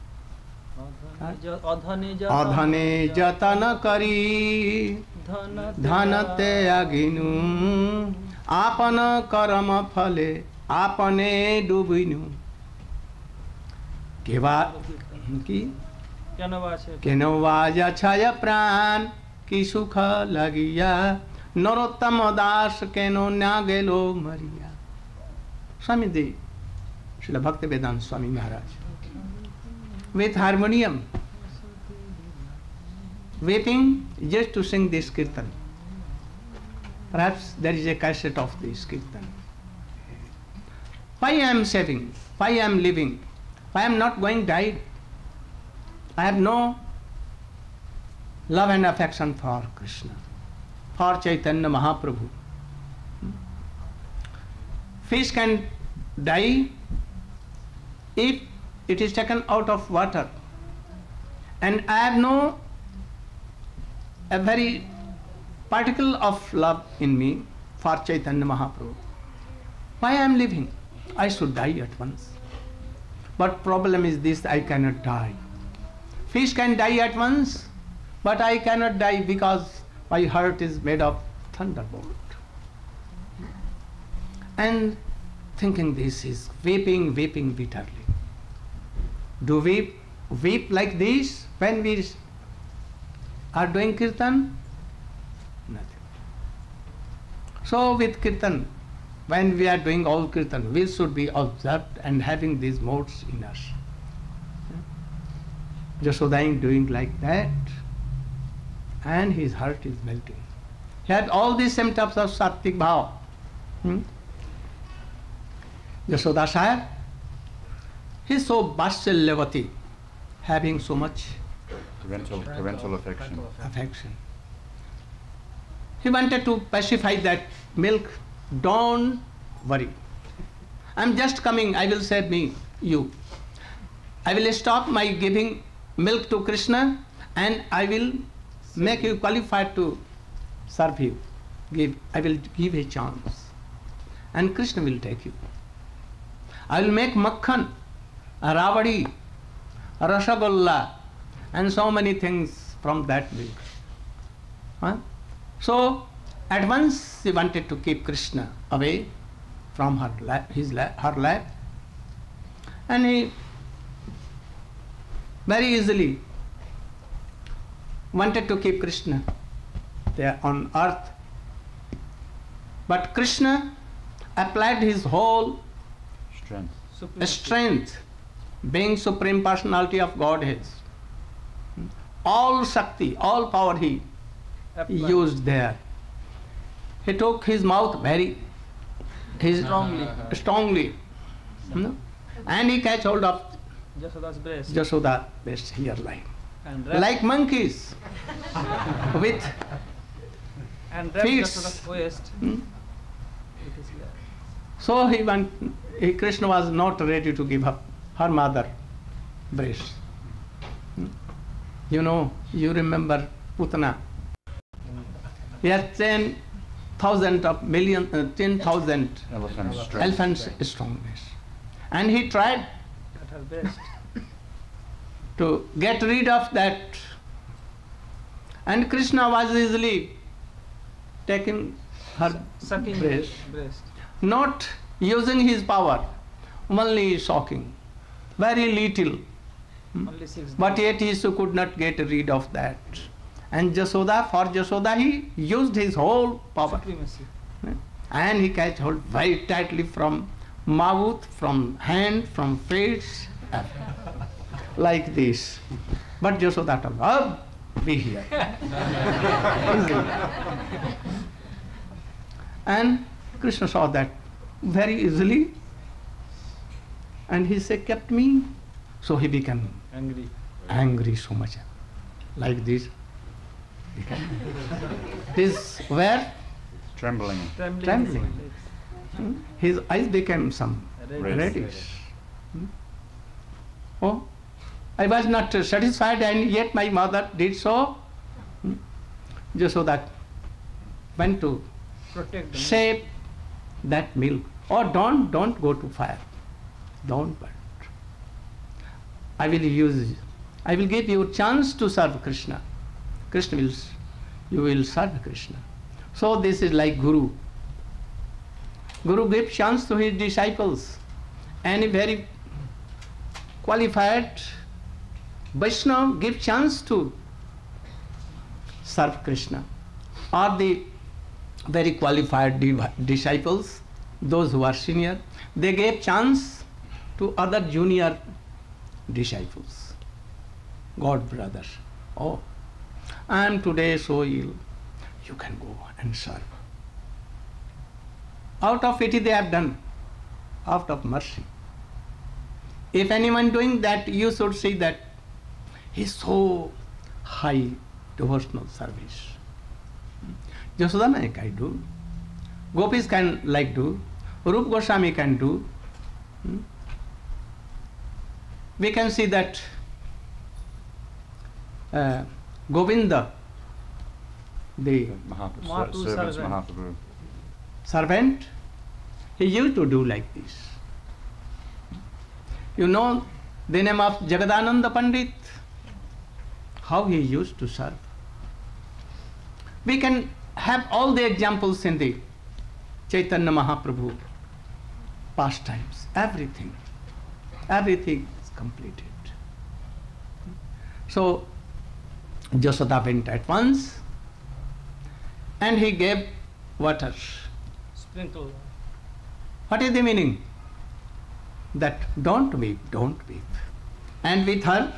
adhane jatana kari dhana te aginu apana karama phale apane dubinu. Keva ki keno vaja chaya pran ki sukha lagiya Narottam Das keno nagelo mariya. Swami Dev, Srila Bhaktivedanta Swami Maharaj, with harmonium, weeping just to sing this kirtan. Perhaps there is a cassette of this kirtan. Why I am saving? Why I am living? Why I am not going died? I have no love and affection for Krishna, for Chaitanya Mahaprabhu. Fish can die if it is taken out of water, and I have no a very particle of love in me for Chaitanya Mahaprabhu. Why I am living? I should die at once. But problem is this: I cannot die. Fish can die at once, but I cannot die because my heart is made of thunderbolt. And thinking this is weeping, weeping bitterly. Do we weep like this when we are doing kirtan? Nothing. So with kirtan, when we are doing all kirtan, we should be observed and having these modes in us. Jasodai doing like that, and his heart is melting. He had all these symptoms of Sattvik Bhava. Hmm? Jasoda Sahib, he is so Vatsalyavati, having so much Parental, parental affection. affection. He wanted to pacify that milk. Don't worry. I'm just coming, I will save me, you. I will stop my giving milk to Krishna, and I will make you qualified to serve you. Give, I will give a chance. And Krishna will take you. I will make makhan, a rabadi, a rasagolla, and so many things from that milk. Huh? So, at once he wanted to keep Krishna away from her lap, his lap, her lap, and he very easily wanted to keep Krishna there on earth. But Krishna applied his whole Strength. strength, being Supreme Personality of Godhead. All Shakti, all power he used there. He took his mouth very his Strongly. strongly, no? And he catch hold of Jasoda's breast. Jasoda breast here like And wrapped, like monkeys with and wrapped feet. Jasoda's waist. hmm? With his lap. So he went. He, Krishna was not ready to give up her mother breast. Hmm? You know, you remember Putana. He had ten thousand of million, uh, ten thousand Elephant strength. elephants strongness, and he tried At her breast. to get rid of that. And Krishna was easily taking her Sucking breast, breast. not using his power, only shocking, very little. Only six But days. yet he could not get rid of that. And Jasoda, for Jasoda, he used his whole power. Supremacy. And he catch hold very tightly from mouth, from hand, from face, like this. But Jasoda told, oh, be here. Easily. And Krishna saw that very easily, and he said, kept me. So he became Angry. angry so much, like this. Became. This where Trembling. Trembling. Trembling. hmm, his eyes became some Red. reddish. Hmm. Oh, I was not uh, satisfied, and yet my mother did so. Hmm. Just so that went to Protect them. save that milk, or don't don't go to fire, don't burn. I will use, I will give you a chance to serve Krishna. Krishna will, you will serve Krishna. So this is like Guru. Guru gives chance to his disciples. Any very qualified Vaishnava gives chance to serve Krishna. Or the very qualified div- disciples, those who are senior, they gave chance to other junior disciples, God brothers. Oh, I am today so ill, you can go and serve. Out of pity they have done, out of mercy. If anyone doing that, you should see that he is so high devotional service. Yasodhana can do, Gopis can like do, Rupa Goswami can do. Hmm? We can see that uh, Govinda, the Mahaprabhu, Mahaprabhu servants servant. Mahaprabhu. servant, he used to do like this. You know the name of Jagadananda Pandit, how he used to serve. We can have all the examples in the Chaitanya Mahaprabhu pastimes, everything, everything is completed. So Jasoda went at once and he gave water. Sprinkle. What is the meaning? That don't weep, don't weep. And with her,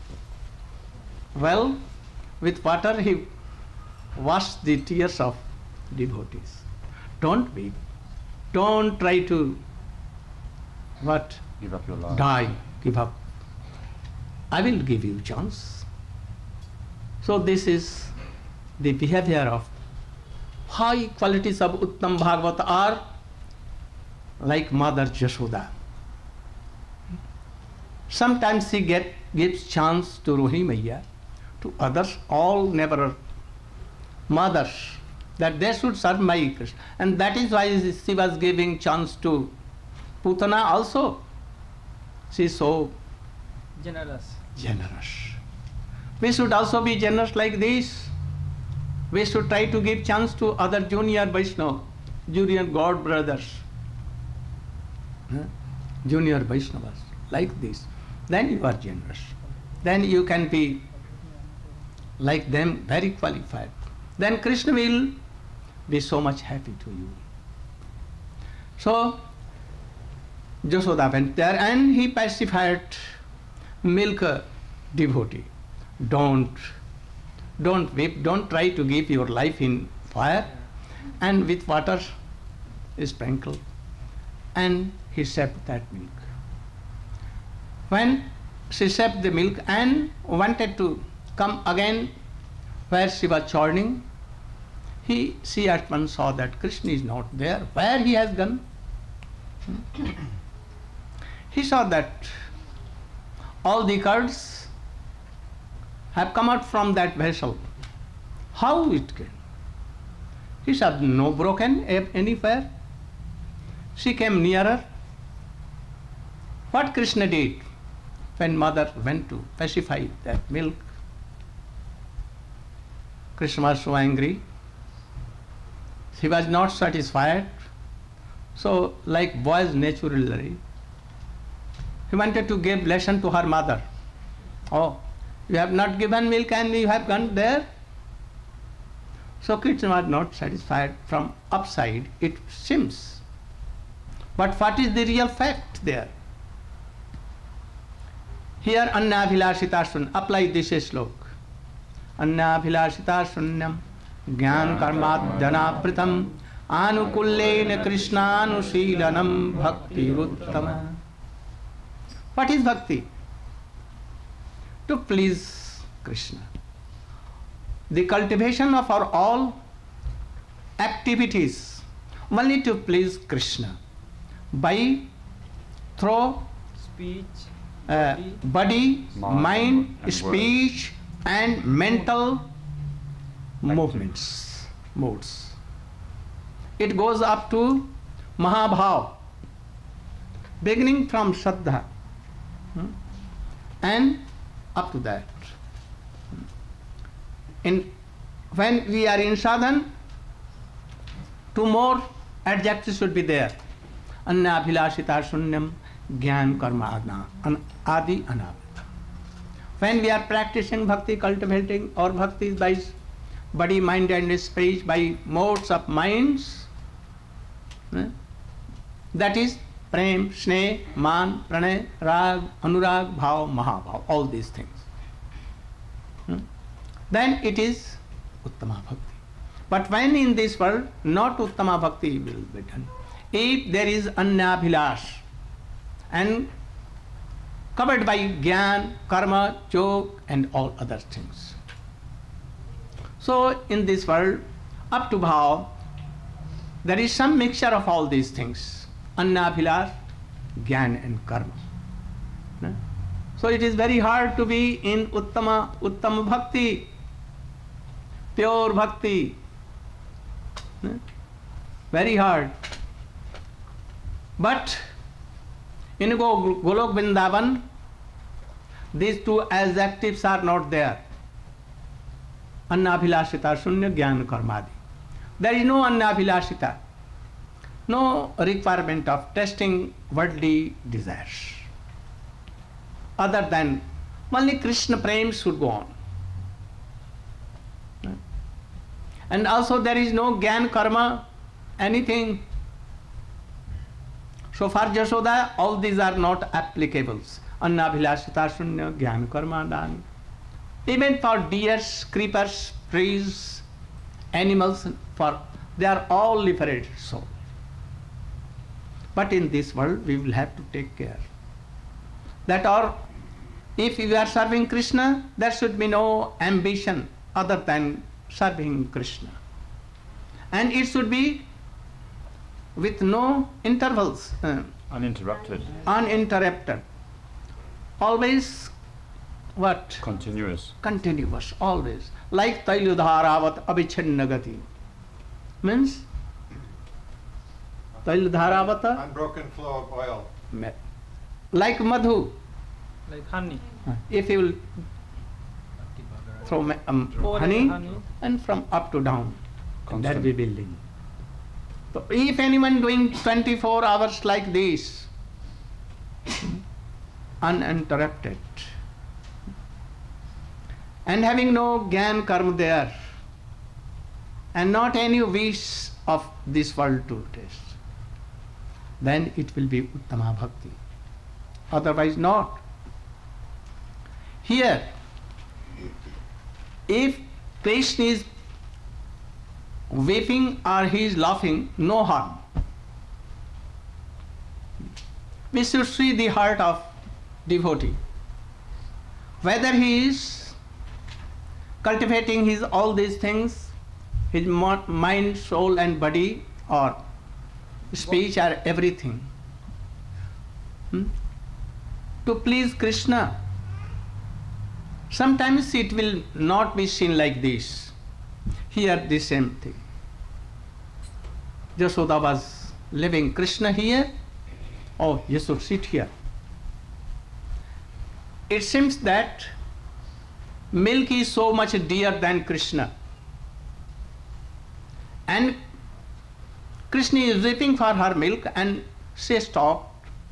well, with water he washed the tears of devotees. Don't weep. Don't try to what? Give up your life. Die, give up. I will give you chance. So this is the behavior of high qualities of Uttam Bhagavata are like Mother Jashoda. Sometimes she get, gives chance to Rohini Maiya, to others, all never mothers, that they should serve my Krishna. And that is why she was giving chance to Putana also. She is so Generous. generous. We should also be generous like this. We should try to give chance to other junior Vaishnava, junior God brothers, huh? Junior Vaishnavas, like this. Then you are generous. Then you can be like them, very qualified. Then Krishna will be so much happy to you. So Jasoda went there and he pacified milk devotee. Don't, don't weep, don't try to give your life in fire, and with water sprinkle, and he sipped that milk. When she sipped the milk and wanted to come again where she was churning, he, she at once saw that Krishna is not there. Where he has gone? He saw that all the curds have come out from that vessel. How it came? He saw no broken anywhere. She came nearer. What Krishna did when mother went to pacify that milk? Krishna was so angry. He was not satisfied. So, like boys naturally, he wanted to give lesson to her mother. Oh, you have not given milk and you have gone there. So Krishna was not satisfied. From upside it seems. But what is the real fact there? Here Anna Vilasita Sun, apply this slok. अन्नाभिलाषिता शून्यम ज्ञान कर्माद्यनावृतम आनुकूल्येन कृष्णानुशीलनम भक्तिरुत्तमा. What is bhakti? To please Krishna. The cultivation of our all activities only to please Krishna by through Speech, uh, body, Mind mind, and speech, and mental movements, modes. It goes up to Mahabhav, beginning from Shraddha, hmm, and up to that. In, when we are in sadhan, two more adjectives should be there. Anna abhilashita shunyam jnana karma adna adi anavita. When we are practicing bhakti, cultivating our bhakti by body, mind and speech, by modes of minds, eh, that is prem, sneh, man, pranay, rag, anurag, bhav, mahabhav, all these things. Hmm? Then it is Uttama Bhakti. But when in this world, not Uttama Bhakti will be done. If there is Annabhilash and covered by Gyan, Karma, Jog and all other things. So in this world, up to Bhav, there is some mixture of all these things. Annabhilash, Gyan and Karma. No? So it is very hard to be in Uttama, Uttama Bhakti, pure Bhakti. No? Very hard. But in Go- Golok Vrindavan, these two adjectives are not there. Annabhilashita Shunya Jnana Karmadi. There is no Annabhilashita, no requirement of testing worldly desires. Other than only Krishna Prem should go on. And also there is no Gyan Karma, anything. So for Jashoda, all these are not applicables. Annabhilashita Shunya Gyan Karma Dani. Even for deers, creepers, trees, animals, for they are all liberated souls. But in this world, we will have to take care that or if we are serving Krishna, there should be no ambition other than serving Krishna. And it should be with no intervals, uh, Uninterrupted. uninterrupted. Always what? Continuous. Continuous, always. Like Tailudharavat Abhichinna Gati. Means Tailudharavata, Unbroken flow of oil. like Madhu. like honey. If you will throw ma- um, Pour honey, honey. and from up to down, that Constant. be building. So if anyone doing twenty-four hours like this, uninterrupted, and having no Gyan Karma there, and not any wish of this world to taste, then it will be Uttama Bhakti. Otherwise not. Here, if Krishna is weeping or he is laughing, no harm. We should see the heart of devotee. Whether he is cultivating his all these things, his mo- mind, soul and body, or speech or everything, hmm? to please Krishna. Sometimes it will not be seen like this. Here the same thing. Jashoda was living Krishna here. Oh, you should sit here. It seems that milk is so much dear than Krishna. And Krishna is weeping for her milk and she stopped.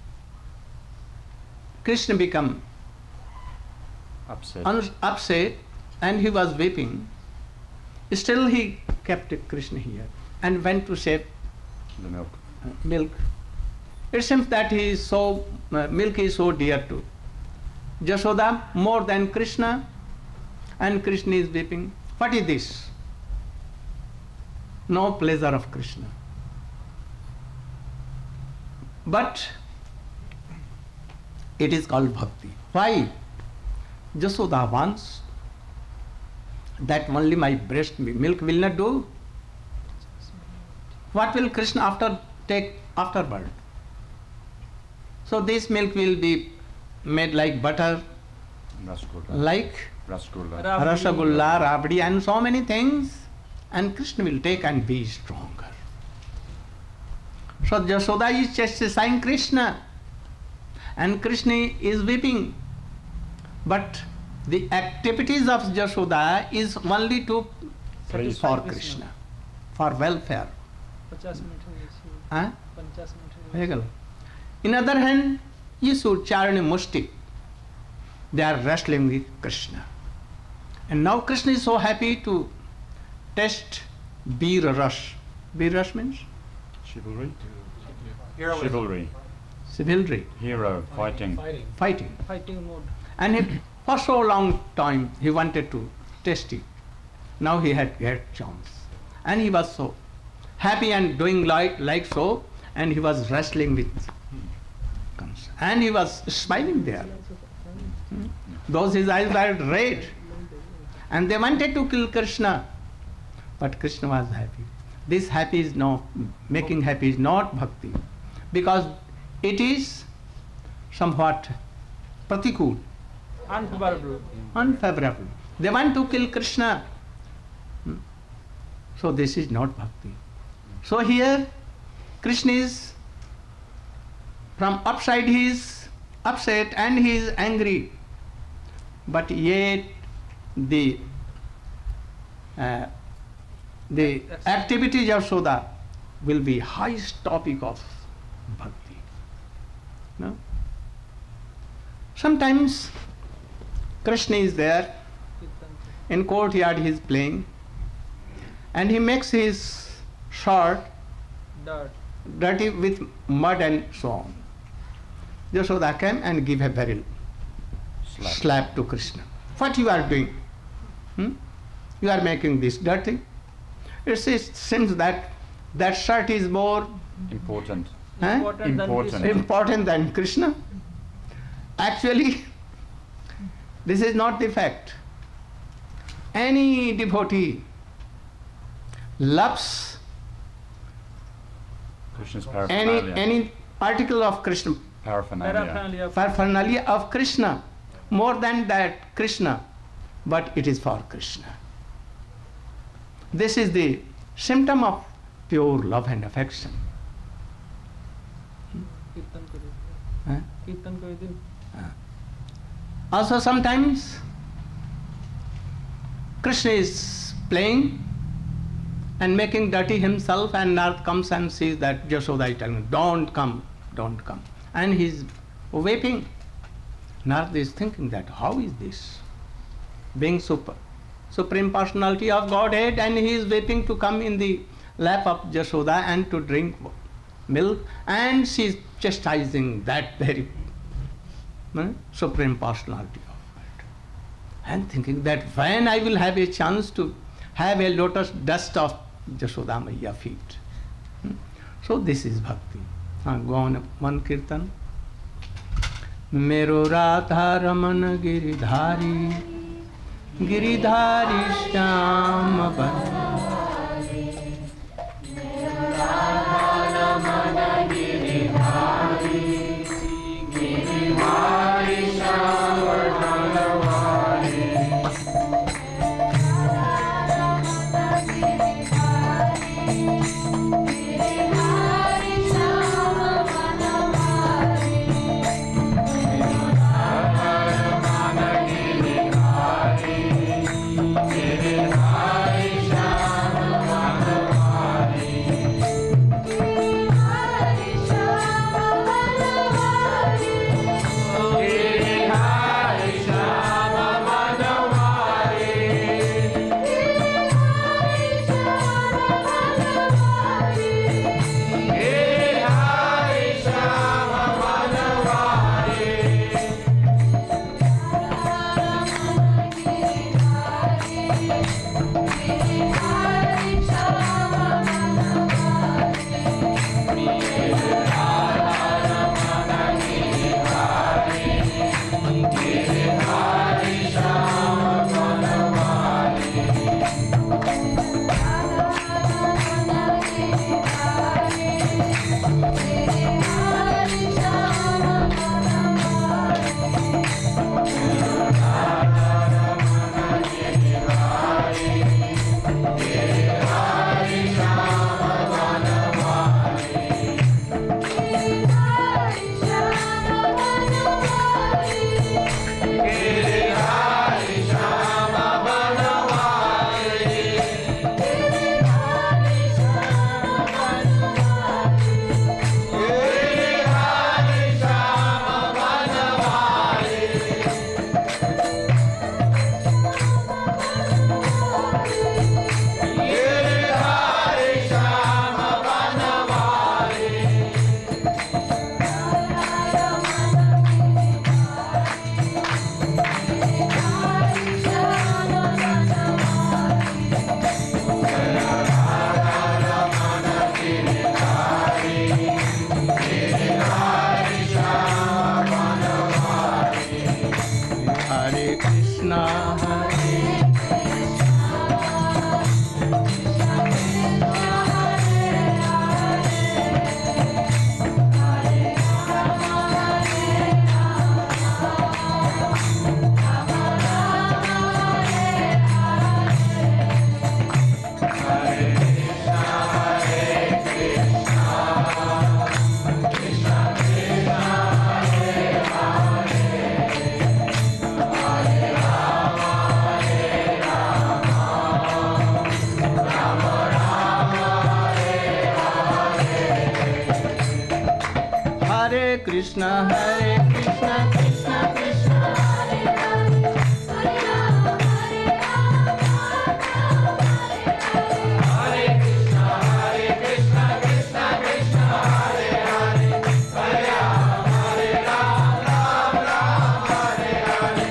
Krishna became Upset. un- upset and he was weeping. Still he kept Krishna here and went to save The milk. uh, milk. It seems that he is so uh, milk is so dear to Jashoda more than Krishna. and Krishna is weeping. What is this? No pleasure of Krishna. But it is called bhakti. Why? Jasoda wants that only my breast milk will not do. What will Krishna after take afterward? So this milk will be made like butter, Rasgulla. like Rasgulla. Rabdi. rasagulla, rabdi, and so many things, and Krishna will take and be stronger. So Jasoda is chastising Krishna, and Krishna is weeping. But the activities of Jasoda is only to Praise for Krishna. Krishna, for welfare. पचास minute हो गए छी Huh? पचास minute हो हो गए गया. In other hand, Yisur, Charani, Mushti, they are wrestling with Krishna. And now Krishna is so happy to test Bir Rash. Bir Rash means Chivalry. Heroism. Chivalry. chivalry, Hero. Fighting. Fighting. fighting. Fighting mode And he, for so long time he wanted to test it. Now he had get chance. And he was so happy and doing like, like so, and he was wrestling with Kamsa. And he was smiling there. Hmm. Those his eyes were red. And they wanted to kill Krishna. But Krishna was happy. This happy is not, making happy is not bhakti. Because it is somewhat pratikul, unfavourable unfavorable. They want to kill Krishna. Hmm. So this is not bhakti. So here Krishna is from upside he is upset and he is angry. But yet the uh, the activities of Soda will be highest topic of bhakti. No? Sometimes Krishna is there in courtyard, he is playing, and he makes his shirt dirt dirty with mud and so on. Jasoda came and give a very Slap. slap to Krishna. What you are doing? Hmm? You are making this dirty. It says- seems that that shirt is more Important. huh, important than Important. Krishna. important than Krishna. Actually, this is not the fact. Any devotee loves Krishna's any paraphernalia. any article of Krishna, Paraphernalia. Paraphernalia of paraphernalia of Krishna, more than that Krishna, but it is for Krishna. This is the symptom of pure love and affection. कीर्तन को Huh? कीर्तन को दिन Also sometimes Krishna is playing and making dirty himself, and Narad comes and sees that Jasoda is telling him, don't come, don't come. And he's weeping. Narad is thinking that how is this? Being super, Supreme Personality of Godhead, and he is weeping to come in the lap of Jasoda and to drink milk, and she is chastising that very uh, Supreme Personality of God. And thinking that when I will have a chance to have a lotus dust of Jasoda Maiya feet. Hmm? So this is bhakti. Uh, go on one kirtan. Mero Radha Ramana Giridhari Giridhari Shyama Bhai. Giridhari Krishna, Hare Krishna, Krishna Krishna, Hare Hare, Hare Rama, Hare Rama, Hare Krishna, Hare Krishna, Krishna Krishna, Hare Hare, Hare Rama, Hare Rama, Rama Rama, Hare Hare.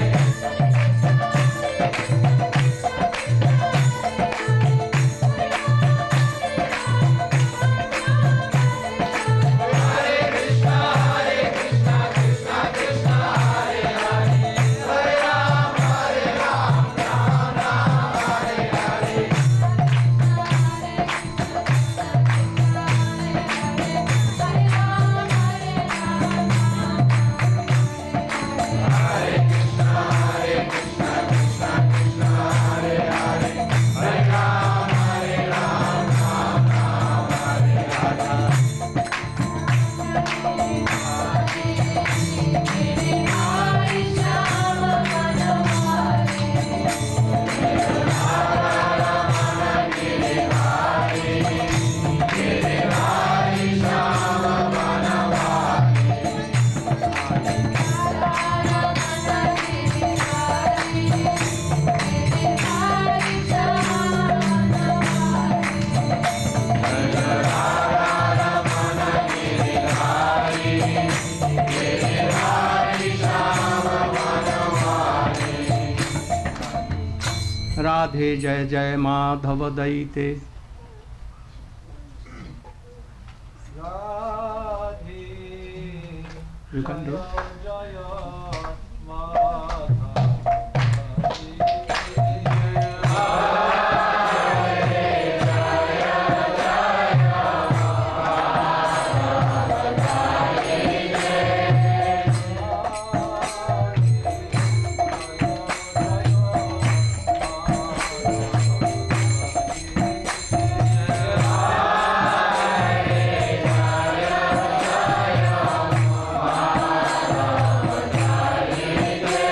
Radhe जय जय माधव दैते Radhe You can do. जय Madhav Hare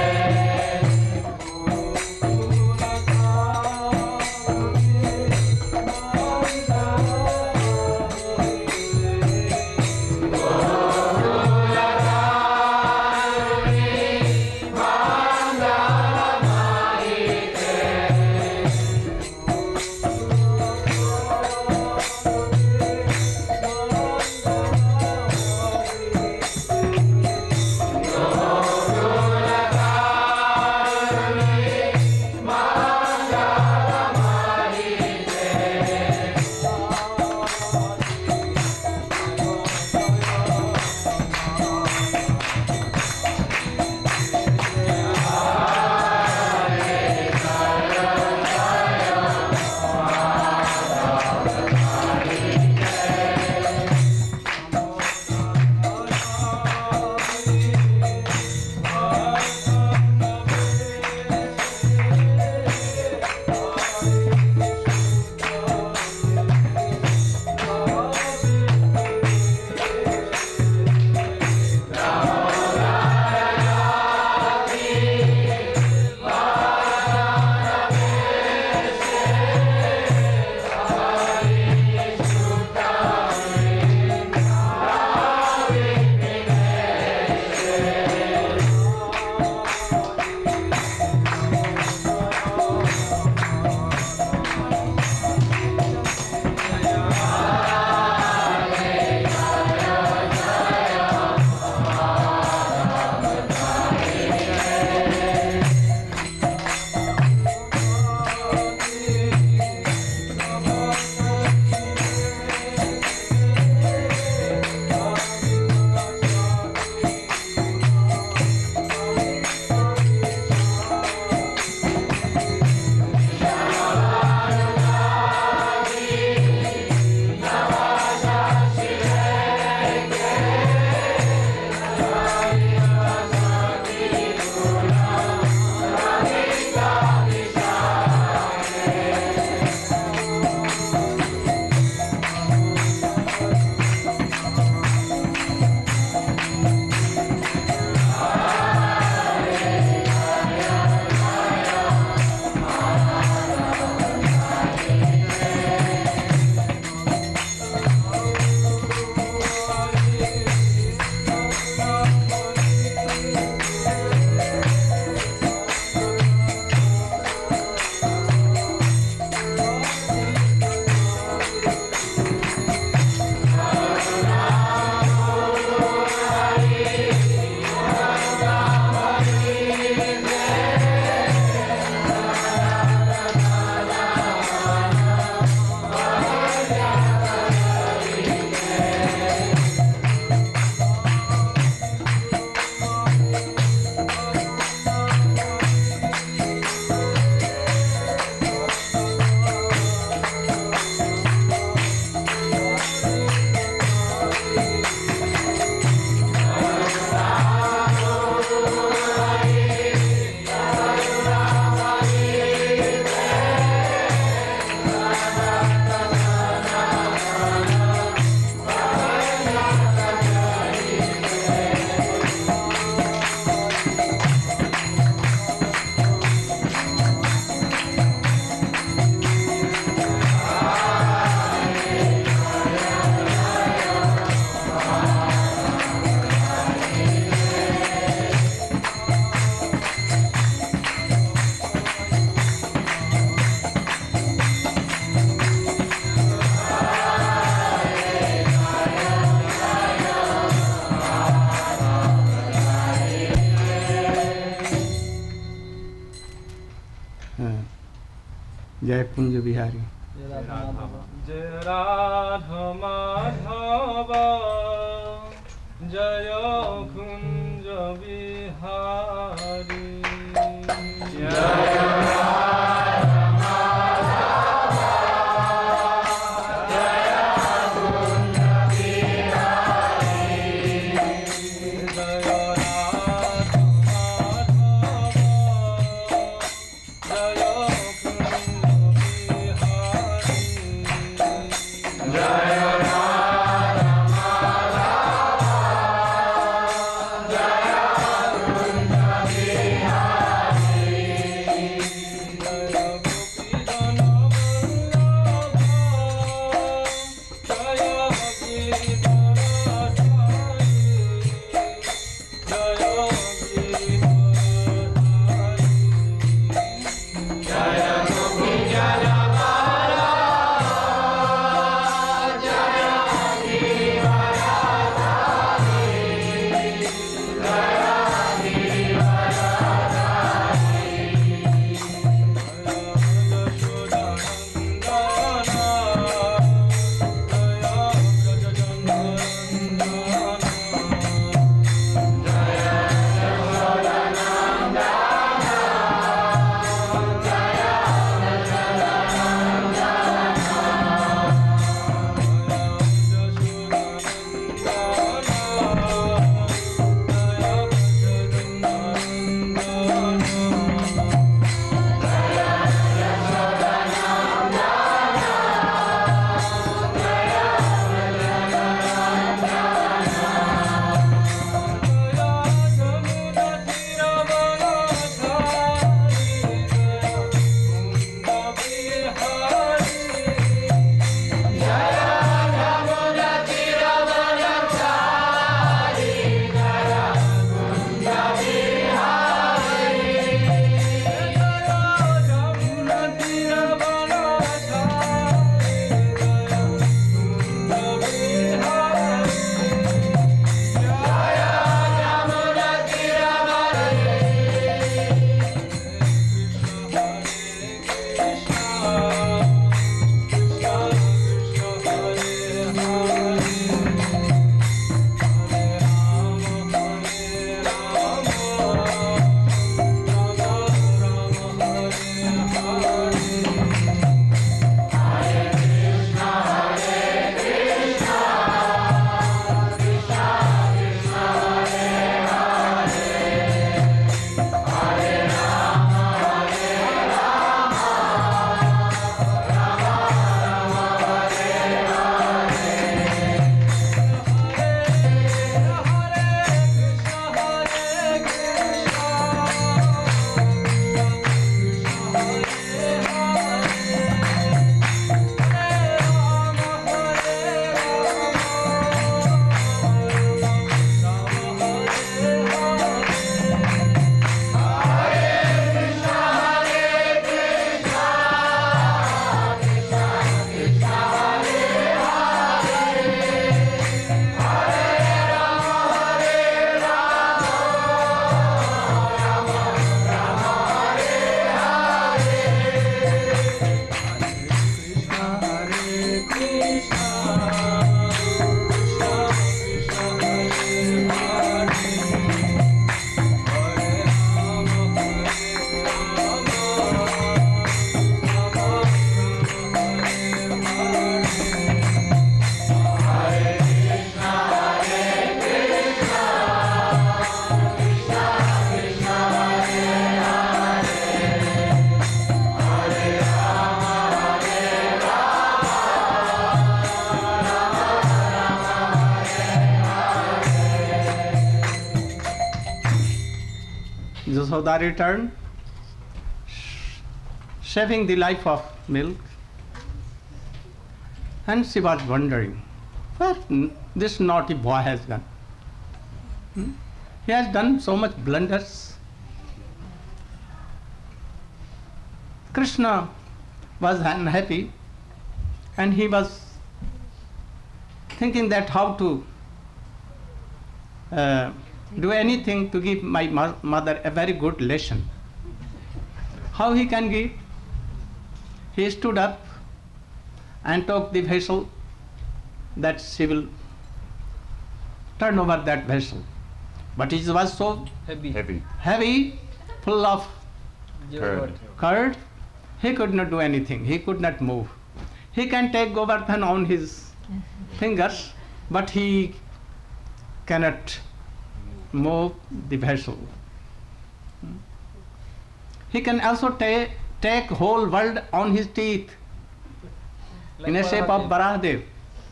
जय कुंज बिहारी। जय राधा माधव जय Kunj Bihari. Yashoda returned, saving the life of milk, and she was wondering what this naughty boy has done. Hmm? He has done so much blunders. Krishna was unhappy, and he was thinking that how to uh, do anything to give my mo- mother a very good lesson. How he can give? he stood up and took the vessel that she will turn over that vessel. But it was so Heavy. Heavy. heavy, full of Curd. curd, he could not do anything. He could not move. He can take Govardhan on his fingers, but he cannot move the vessel. He can also ta- take whole world on his teeth in a shape of Varahadev.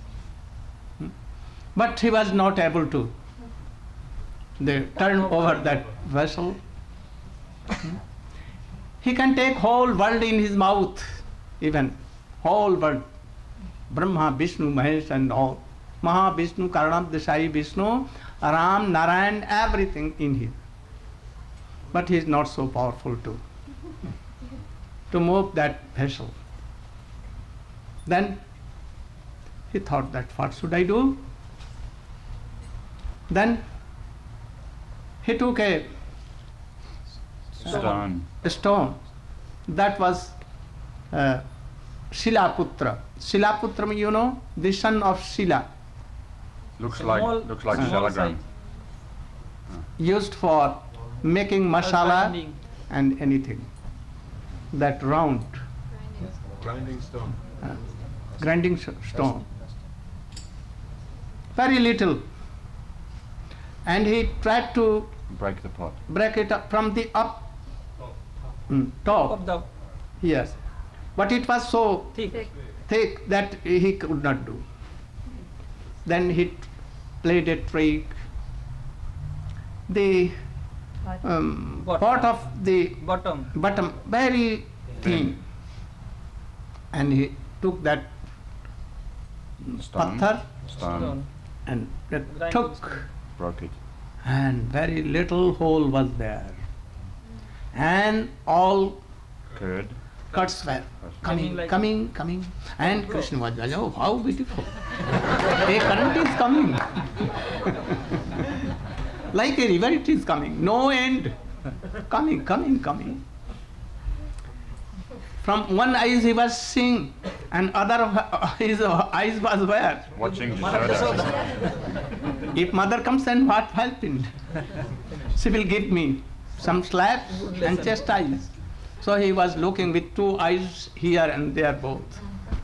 But he was not able to they turn over that vessel. He can take whole world in his mouth, even whole world. Brahma, Vishnu, Mahesh and all. Maha, Vishnu, Karanam, Desai, Vishnu, Ram, Narayan, everything in him. But he is not so powerful to, to move that vessel. Then he thought that what should I do? Then he took a Stone. a stone that was uh, Shilaputra. Shilaputra, you know, the son of Shila, Looks Small- like looks like small shalagram. used for making masala Grinding. and anything. That round Grinding stone. uh, grinding s- stone. Very little. And he tried to Break the pot. break it up from the up mm, top. Of the Yes. But it was so thick. thick that he could not do. Then he played a trick. The um, Bottom. part of the Bottom. bottom very thin, and he took that Stone. patthar Stone. Stone. and it Grinding took, stone. Broke it. and very little hole was there, and all Curd. cuts were Coming coming, like- coming, coming, and Krishna was like, oh, how beautiful! A current is coming, like a river it is coming, no end, coming, coming, coming. From one eyes he was seeing, and other his eyes was where? Watching Mother Jashoda. Yashoda. If mother comes, then what happened? She will give me some slap and chastise. So he was looking with two eyes here and there both.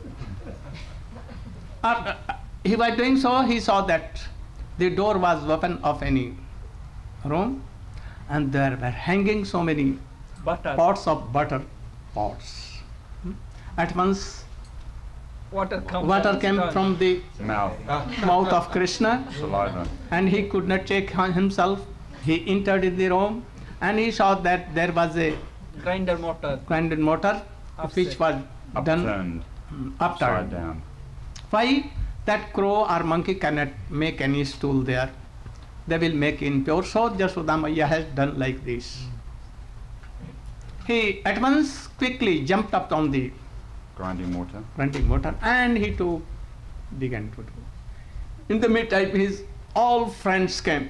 Uh, he was doing so, he saw that the door was open of any room, and there were hanging so many Butter. pots of butter pots. At once Water come water from came stone. from the Mouth. mouth of Krishna, Saliva. and he could not check on himself. He entered in the room, and he saw that there was a grinder motor. grinding motor which Upset. was done Upturned. upturned. Upside down. Why that crow or monkey cannot make any stool there? They will make impure. So Jashoda Maiya has done like this. He at once quickly jumped up on the Grinding mortar. grinding motor, and he too began to do. In the meantime, his all friends came.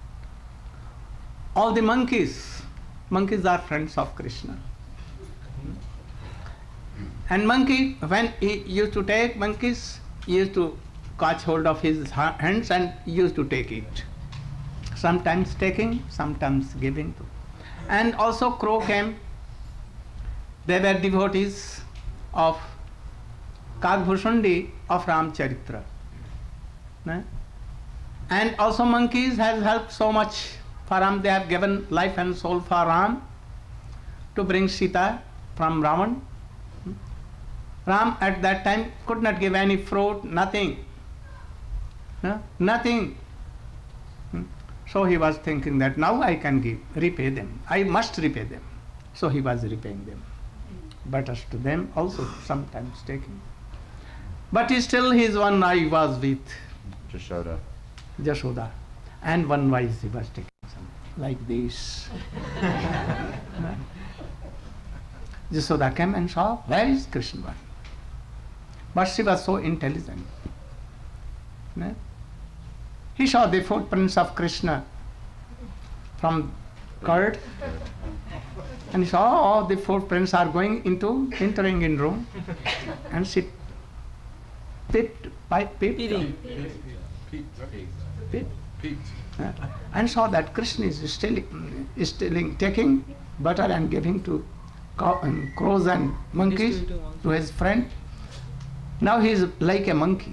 All the monkeys. Monkeys are friends of Krishna. And monkey, when he used to take monkeys, he used to catch hold of his ha- hands and used to take it. Sometimes taking, sometimes giving. To. And also crow came. They were devotees of Kagbhushundi of Ramcharitra. Eh? And also monkeys has helped so much for Ram. They have given life and soul for Ram to bring Sita from Ravan. Ram at that time could not give any fruit, nothing. No? Nothing. Hmm. So he was thinking that now I can give, repay them. I must repay them. So he was repaying them. Butters to them also sometimes taking. But still his one eye was with Jashoda. Jashoda, and one eye he was taking some, like this. Jashoda came and saw, where is Krishna? But she was so intelligent. No? He saw the footprints of Krishna from curd, And he saw, oh, the four friends are going into, entering in room. And she peeped, by peeped, Peering. peeped, uh, and saw that Krishna is stealing, is stealing, taking butter and giving to cow, um, crows and monkeys Distributing monkeys. to his friend. Now he is like a monkey.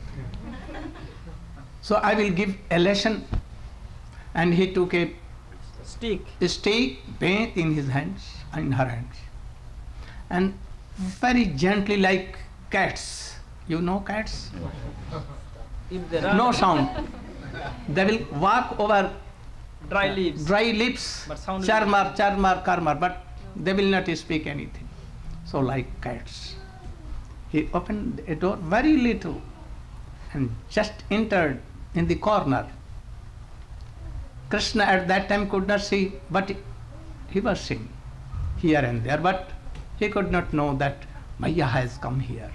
So I will give a lesson. And he took a Stick. stick, bent in his hands, in her hands, and very gently, like cats. You know cats? If there are No sound. They will walk over dry leaves. dry lips, But sound will- charmar, charmar, karmar, but they will not speak anything. So like cats. He opened a door very little and just entered in the corner. Krishna at that time could not see, but he was seeing here and there, but he could not know that Maya has come here.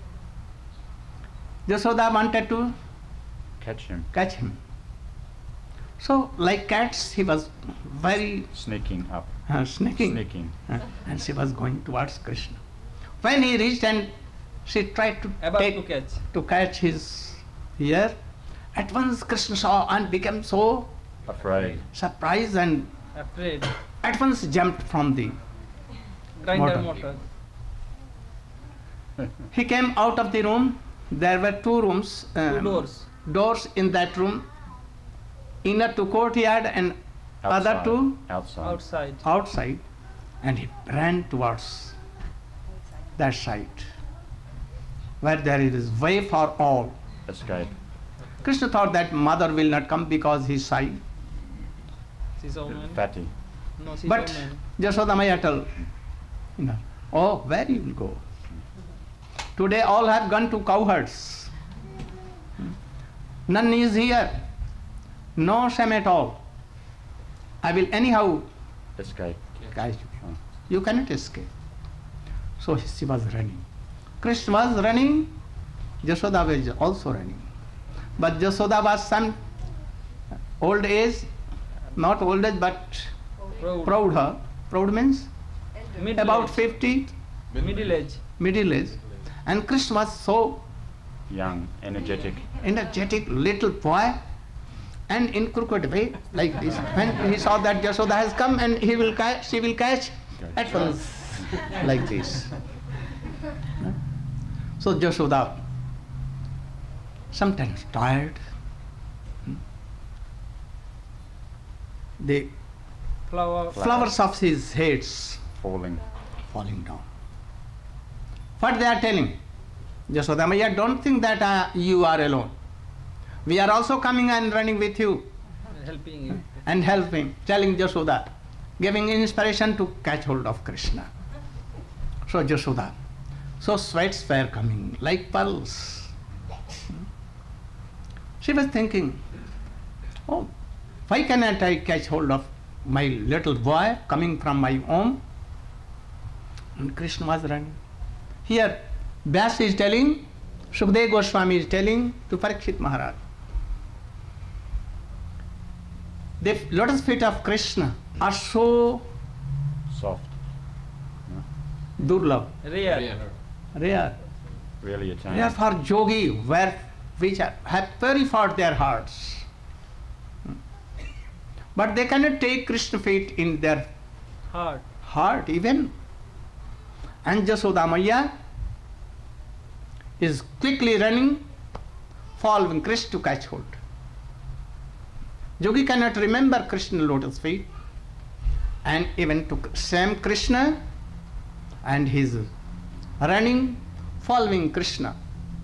Yashoda wanted to Catch him. catch him. So, like cats, he was very Sneaking up. uh, sneaking, Sneaking. Uh, and she was going towards Krishna. When he reached and she tried to About take to catch. to catch his ear, at once Krishna saw and became so Afraid. surprised and Afraid. at once jumped from the. Grinder Motor. motor. He came out of the room. There were two rooms. Two um, doors. Doors in that room. Inner to courtyard and other Outside. to Outside. Outside. outside, and he ran towards that side where there is way for all. Escape. Krishna thought that mother will not come because he is shy, She's a woman. Fatty. No, she's but a woman. Yashoda Maya told, you know, oh, where you will go? Today all have gone to cowherds. None is here. No shame at all. I will anyhow Escape. catch you. You cannot escape. So she was running. Krishna was running, Yashoda was also running. But Yashoda was some old age, not old age, but Proud. proud her. Proud means Middle about age. fifty, Middle age. middle age. And Krishna was so Young. Energetic. energetic little boy, and in crooked way like this. When he saw that Yashoda has come and he will catch, she will catch, at once like this. So Yashoda, sometimes tired, the Flower. flowers of his heads Falling. falling down. What they are telling? Yashoda Maya, don't think that uh, you are alone. We are also coming and running with you Helping you. and helping, telling Yashoda, giving inspiration to catch hold of Krishna. So Yashoda, so sweats were coming like pearls. She was thinking, oh, why cannot I catch hold of my little boy coming from my home? And Krishna was running. Here, Vyas is telling, Sukadeva Goswami is telling to Parikshit Maharaj, the lotus feet of Krishna are so Soft. durlabh, Rare. rare. Really attained. They are for yogi, where which are, have purified their hearts. But they cannot take Krishna feet in their Heart. heart even. And Yashoda Maya is quickly running, following Krishna to catch hold. Yogi cannot remember Krishna lotus feet, and even to same Krishna, and he is running, following Krishna.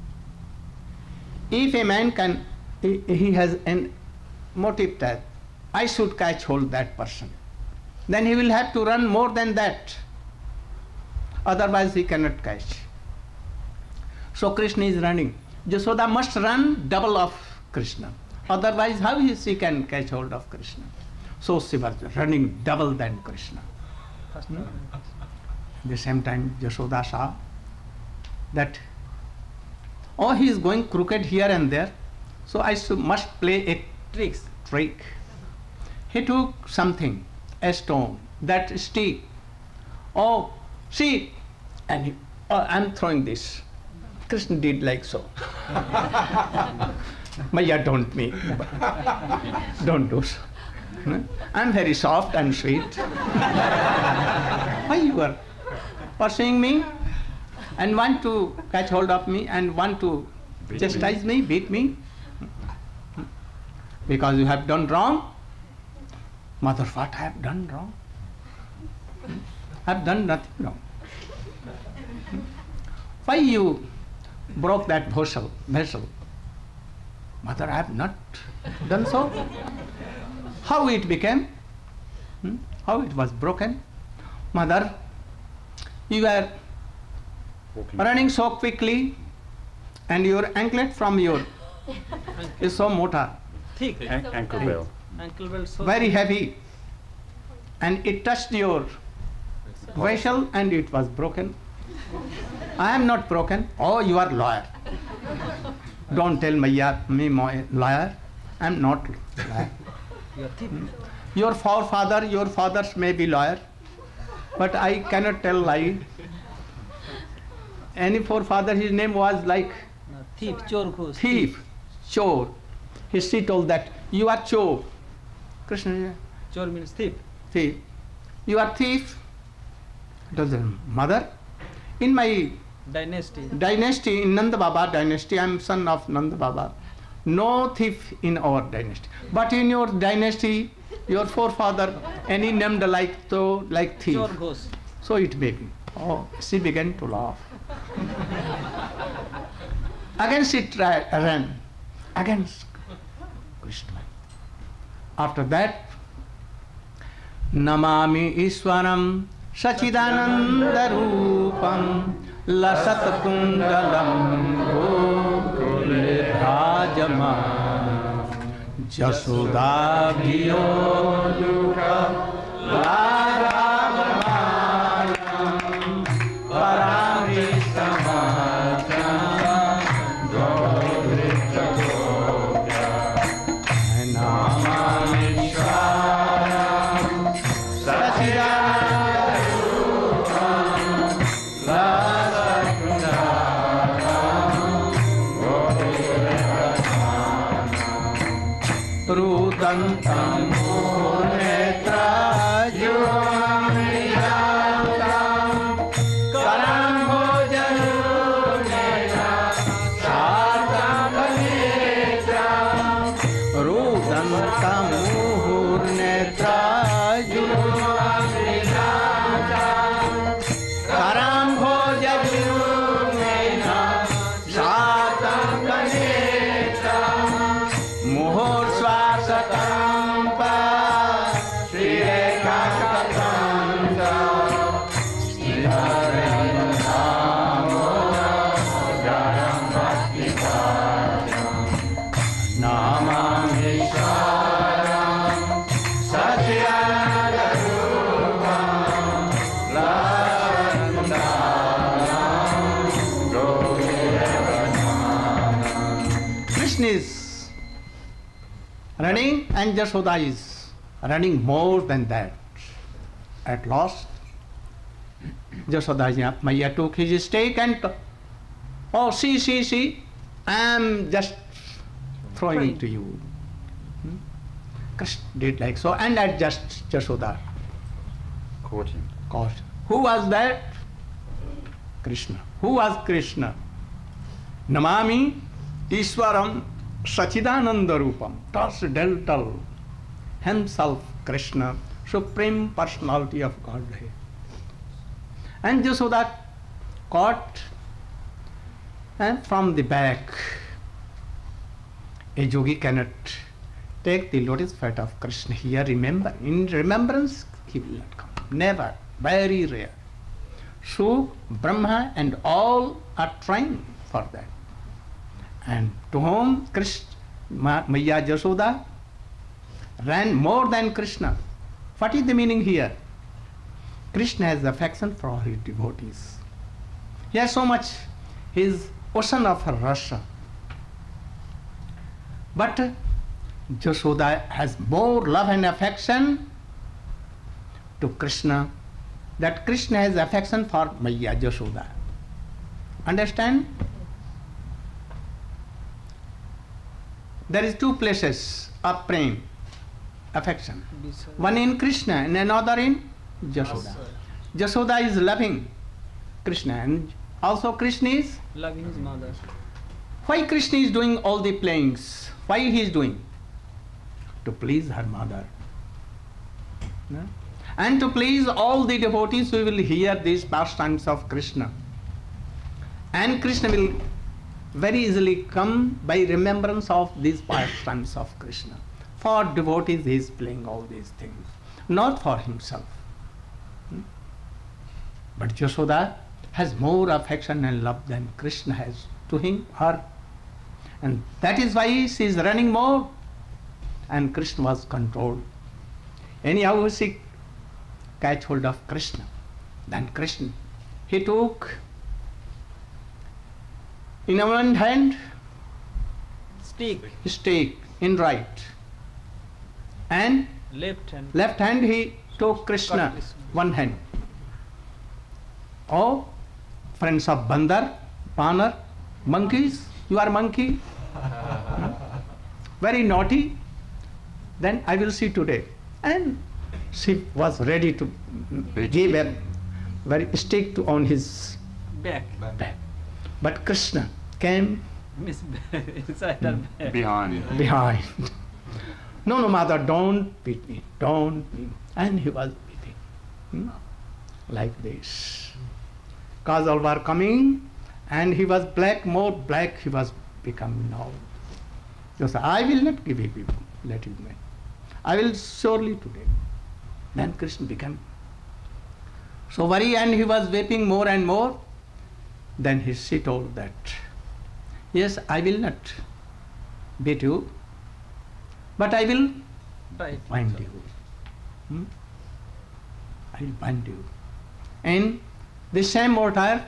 If a man can, he, he has an motive that I should catch hold that person, then he will have to run more than that. Otherwise he cannot catch. So Krishna is running. Yashoda must run double of Krishna. Otherwise how he, she can catch hold of Krishna? So she was running double than Krishna. First Hmm? time. At the same time Yashoda saw that, oh, he is going crooked here and there, so I should, must play a Tricks. trick. He took something, a stone, that stick, Oh, see, and he, oh, I'm throwing this. Krishna did like so. Maya, don't me. Don't do so. I'm very soft and sweet. Why you are pursuing me and want to catch hold of me and want to Beat chastise me, beat me? Because you have done wrong. Mother, what I have done wrong? I have done nothing wrong. Why you broke that vessel? vessel? Mother, I have not done so. How it became? Hmm? How it was broken? Mother, you were Walking. running so quickly and your anklet from your is so motor, Thick. An- ankle bell. Ankle belt so very heavy, and it touched your vessel and it was broken. I am not broken. Oh, you are lawyer. Don't tell me, yeah, me my liar. I am not liar. You are thick. Your forefather, your fathers may be lawyer, but I cannot tell lie. Any forefather, his name was like No, thief, chor ghost. thief, chore. History told that you are chore. Krishna, Chor means thief. thief. You are thief. Doesn't mother. In my Dynasty. dynasty, in Nanda Baba dynasty, I am son of Nanda Baba. No thief in our dynasty. But in your dynasty, your forefather, any named like so like thief. Chor ghost. So it may be. Oh, she began to laugh. Against it ra- ran. Against Krishna. After that, Namami Iswaram Sachidananda Rupam Lasat Kundalam Gokule Bhajama Jasoda Gyoduka Ladhavamayam Paramistamacham Gauritra Gopya Namami Shwaram Sachidananda Rupam Lasat Kundalam Rudantam Netra Yumriyantam Karambhojanunena Sartakanetra Rudantam Netra Yumriyantam Karambhojanunena Sartakanetra Muhur Swasatampa Sri Rekhakamsa Sriharinamodam Bhakti-Bhajam Namami Shwaram Sachidananda Rupam Lasandalam Gauravajanam. Krishna is running and Jashoda is running more than that. At last, Jashoda Maya took his stake and, t- oh, see, see, see, I am just throwing Throwing. it to you. Hmm? Krishna did like so, and at just Jashoda Caught him. caught. Who was that? Krishna. Who was Krishna? Namami Iswaram Sachidananda Rupam, transcendental himself, Krishna, Supreme Personality of Godhead. And Jashoda caught and from the back. A yogi cannot take the lotus feet of Krishna here, remember. In remembrance, he will not come. Never. Very rare. So, Brahma and all are trying for that. And to whom Krishna, Ma- Maya Jashoda ran more than Krishna. What is the meaning here? Krishna has affection for his devotees. He has so much, his ocean of rasa. But Jashoda has more love and affection to Krishna that Krishna has affection for Maya Yashoda. Understand? There is two places of prem, affection. One in Krishna and another in Yashoda. Yashoda is loving Krishna and also Krishna is Loving his mother. Why Krishna is doing all the playings? Why he is doing? To please her mother. No? And to please all the devotees who will hear these pastimes of Krishna. And Krishna will very easily come by remembrance of these pastimes of Krishna. For devotees he is playing all these things, not for himself. Hmm? But Yashoda has more affection and love than Krishna has to him, her. And that is why she is running more. And Krishna was controlled. Anyhow she catch hold of Krishna. Then Krishna, he took in one hand Stick. stake in right. And Left hand. left hand he took Krishna, Got Krishna. one hand. Oh, friends of Bandar, Banar, monkeys, you are monkey? Hmm? Very naughty. Then I will see today. And she was ready to give a very stick to on his Back. back. But Krishna came Miss inside her back. Behind. behind. No, no, mother, don't beat me, don't beat me. And he was beating. Hmm? Like this. Kajal were coming and he was black, more black he was becoming now. He said, I will not give you, let you know. I will surely today. Then Krishna became so worried and he was weeping more and more. Then he, she told that, yes, I will not beat you, but I will Right. bind you. Hmm? I will bind you. And the same mortar,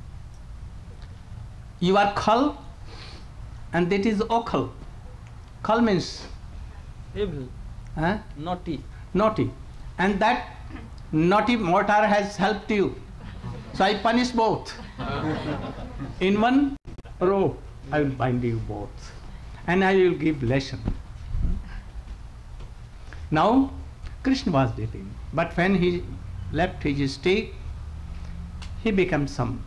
you are khal and that is okhal. Khal means Evil. huh? Naughty. naughty. And that naughty mortar has helped you. So I punish both. In one row, I will bind you both. And I will give lesson. Now, Krishna was weeping. But when he left his stick, he became some.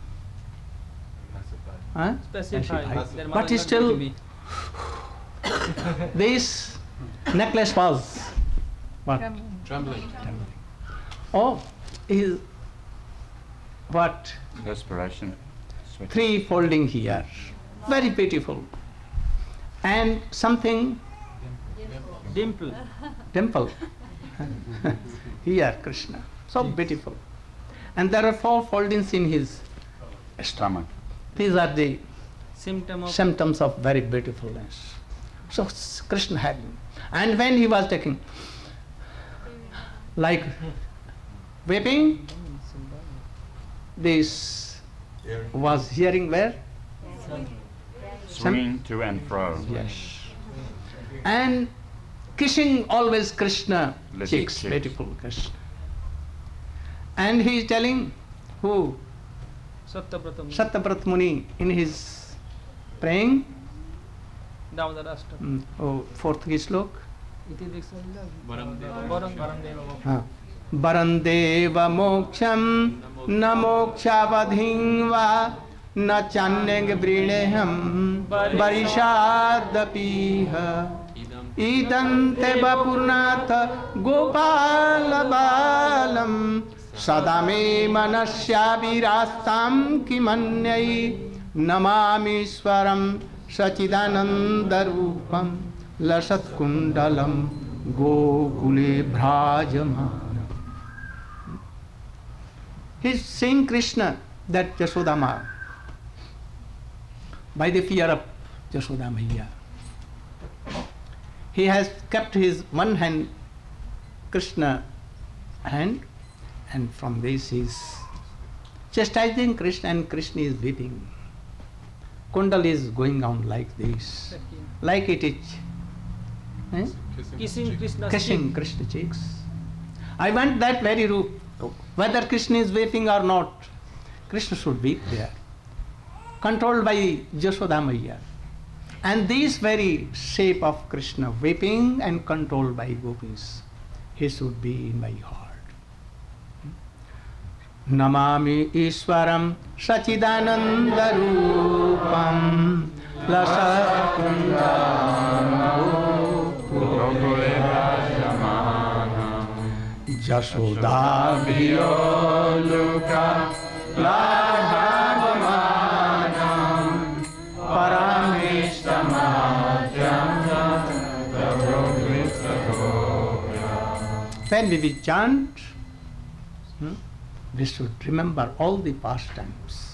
Huh? Specify. Specify. Their But mother not still- beating me. This necklace was what? Trembling. Oh, is what? Perspiration. Sweat. Three folding here. Very beautiful. And something Dimple. temple. Here, Krishna. So beautiful. And there are four foldings in his Stomach. These are the Symptom of symptoms of very beautifulness. So s- Krishna had. And when he was taking, like weeping, this was hearing where? Swinging to and fro. Yes. And kissing always Krishna Lips, cheeks, cheeks. beautiful Krishna. And he is telling who? Satyavrata Muni. Satyabrat Muni in his praying, Damodar Ashtam. mm, oh, fourth slok. Iti Diksha Varam Deva Varam Varam Deva. हाँ वरंदेव मोक्षम न मोक्षावधिं वा न चान्यंग वृणेहम बरिषादपीह इदं ते वपुर्नाथ गोपाल बालम सदा मे मनस्याभिरास्तां किमन्यै नमामीश्वरं सचिदानन्दरूपं लसत्कुण्डलं गोकुले भ्राजमानम्. He is saying Krishna that Yashoda Ma, by the fear of Yashoda Maiya, he has kept his one hand, Krishna hand, and from this he is chastising Krishna and Krishna is weeping. Kundal is going on like this, like it is eh? Kissing Krishna's kissing cheek. Krishna cheeks. I want that very roop, Whether Krishna is weeping or not, Krishna should be there, controlled by Jashoda Maiya. And this very shape of Krishna, weeping and controlled by gopis, he should be in my heart. Namami Ishwaram Sachidananda Rupam Jashoda Viyoluka Ladhavamanam Paramishtamajam. When we will chant, hmm, we should remember all the pastimes.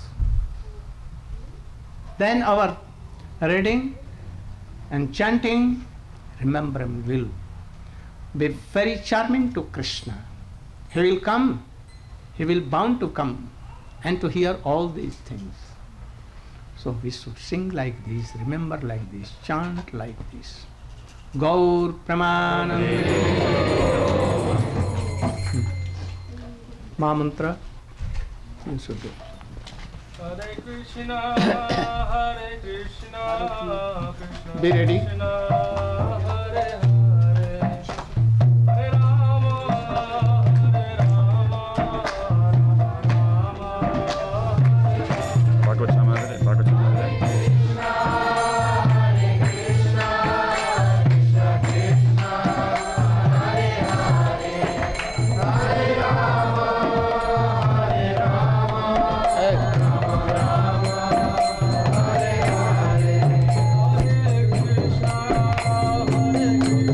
Then our reading and chanting, remembering will be very charming to Krishna. He will come, he will bound to come and to hear all these things. So we should sing like this, remember like this, chant like this. Gaur Pramanande. Mahamantra, you should do. Hare Krishna, Hare Krishna, Krishna Be ready. Krishna, Hare Hare, Hare Rama, Hare Rama, Rama Rama. Bhagavatam, Bhagavatam. Hare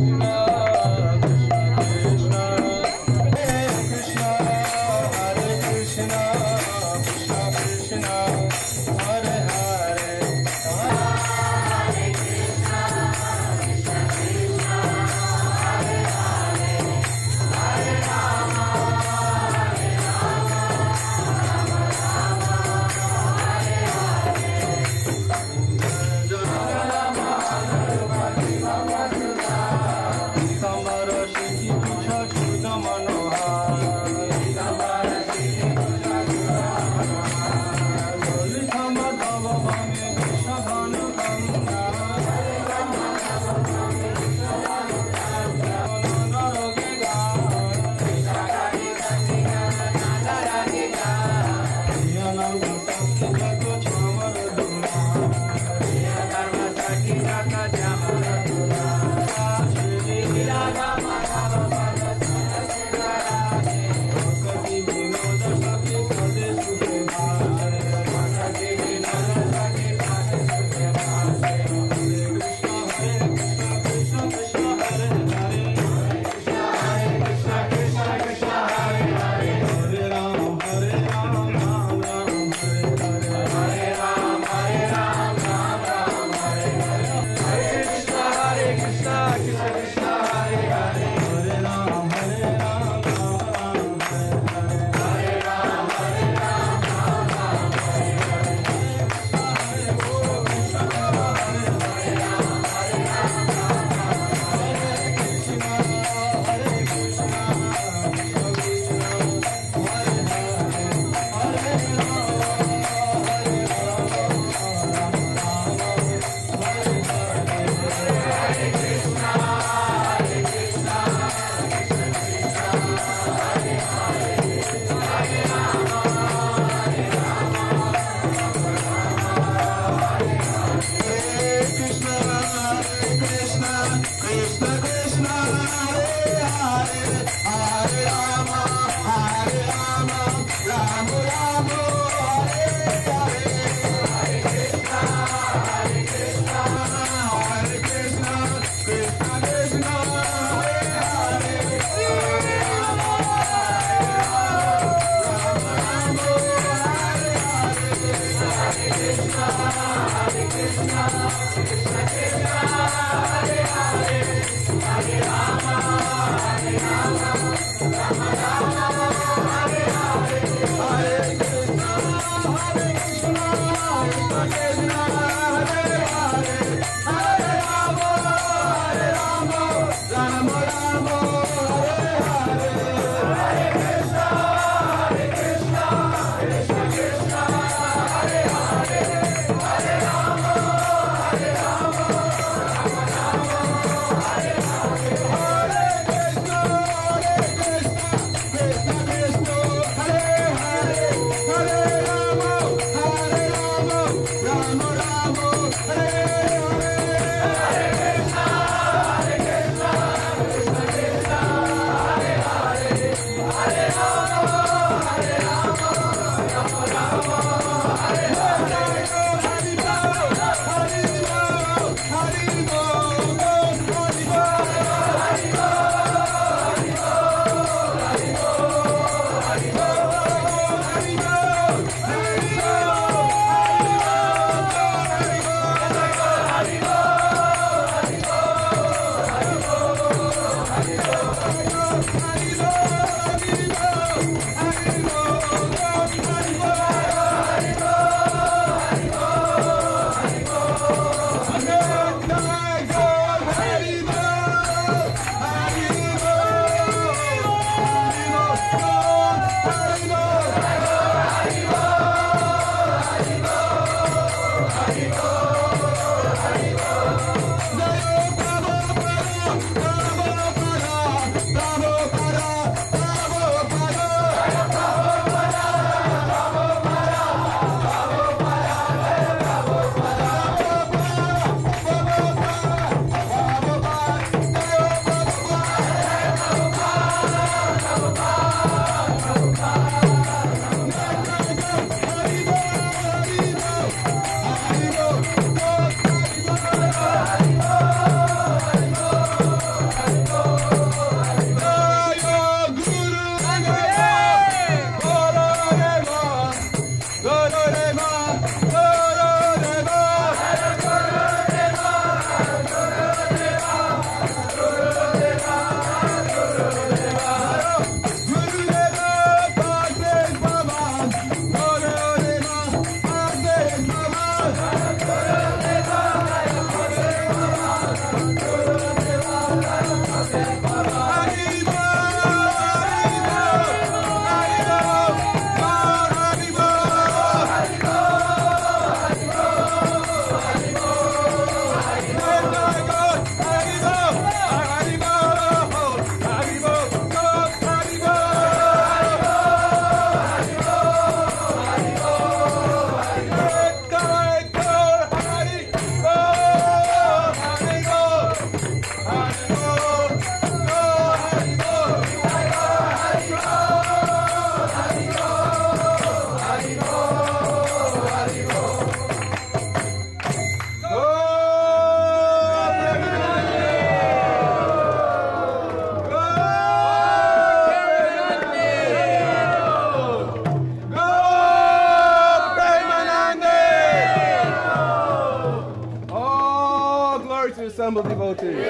assembled devotees.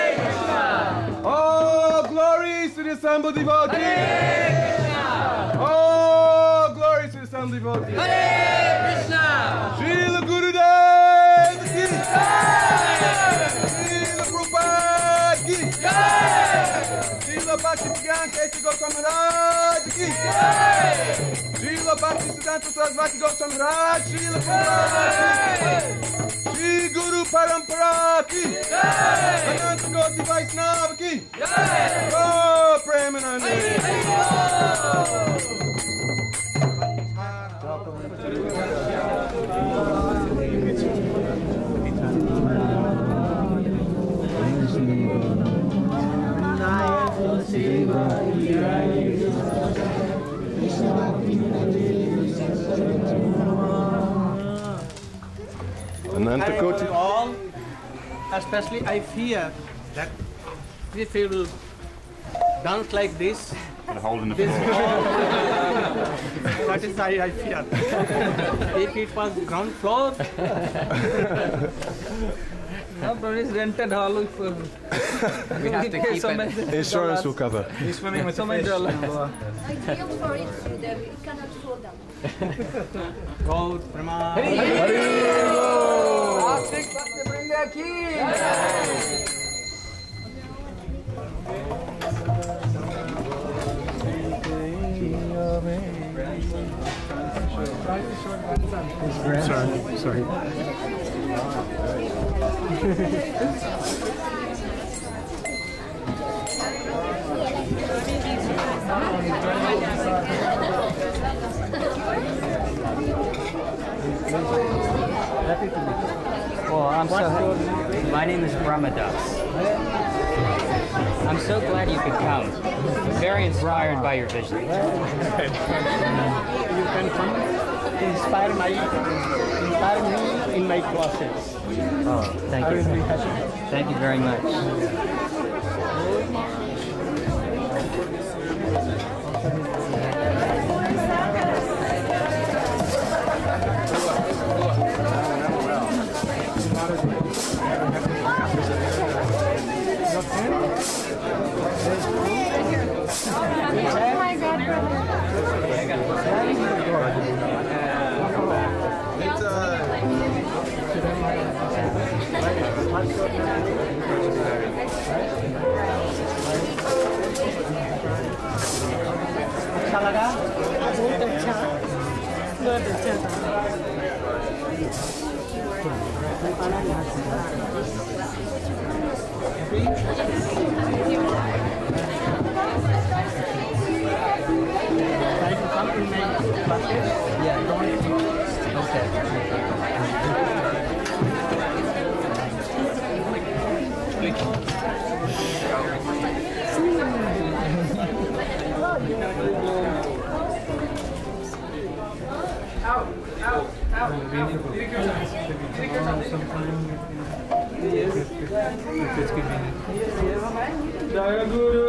All glories to the assembled devotees. All glories to the assembled devotees. Srila Gurudev ki Srila Prabhupada ki Srila Bhakti-Gyan Kesi Goswami Maharaj ki Srila Bhakti-Siddhanta Sarasvati Goswami Maharaj Srila Prabhupada ki Shri Guru Parampara ki Ananta Koti Vaishnava ki Oh Premanandi Ananta Koti. All, especially I fear that if you will dance like this, And holding the this floor. that is I, I fear. If it was ground floor, No, but it's rented hall. We have to keep it. Insurance will cover. He's swimming with so many dollars. I feel for it, so that we cannot fall down. Gaur Brahma. Bring their key. Sorry, sorry. Well, I'm so. My name is Brahmadas. I'm so glad you could come. Very inspired by your vision. You can come inspire my inspire me in my classes. Oh, thank I you. will be happy. Thank you very much. अच्छा लगा? बहुत अच्छा, बहुत अच्छा था। Jaya Guru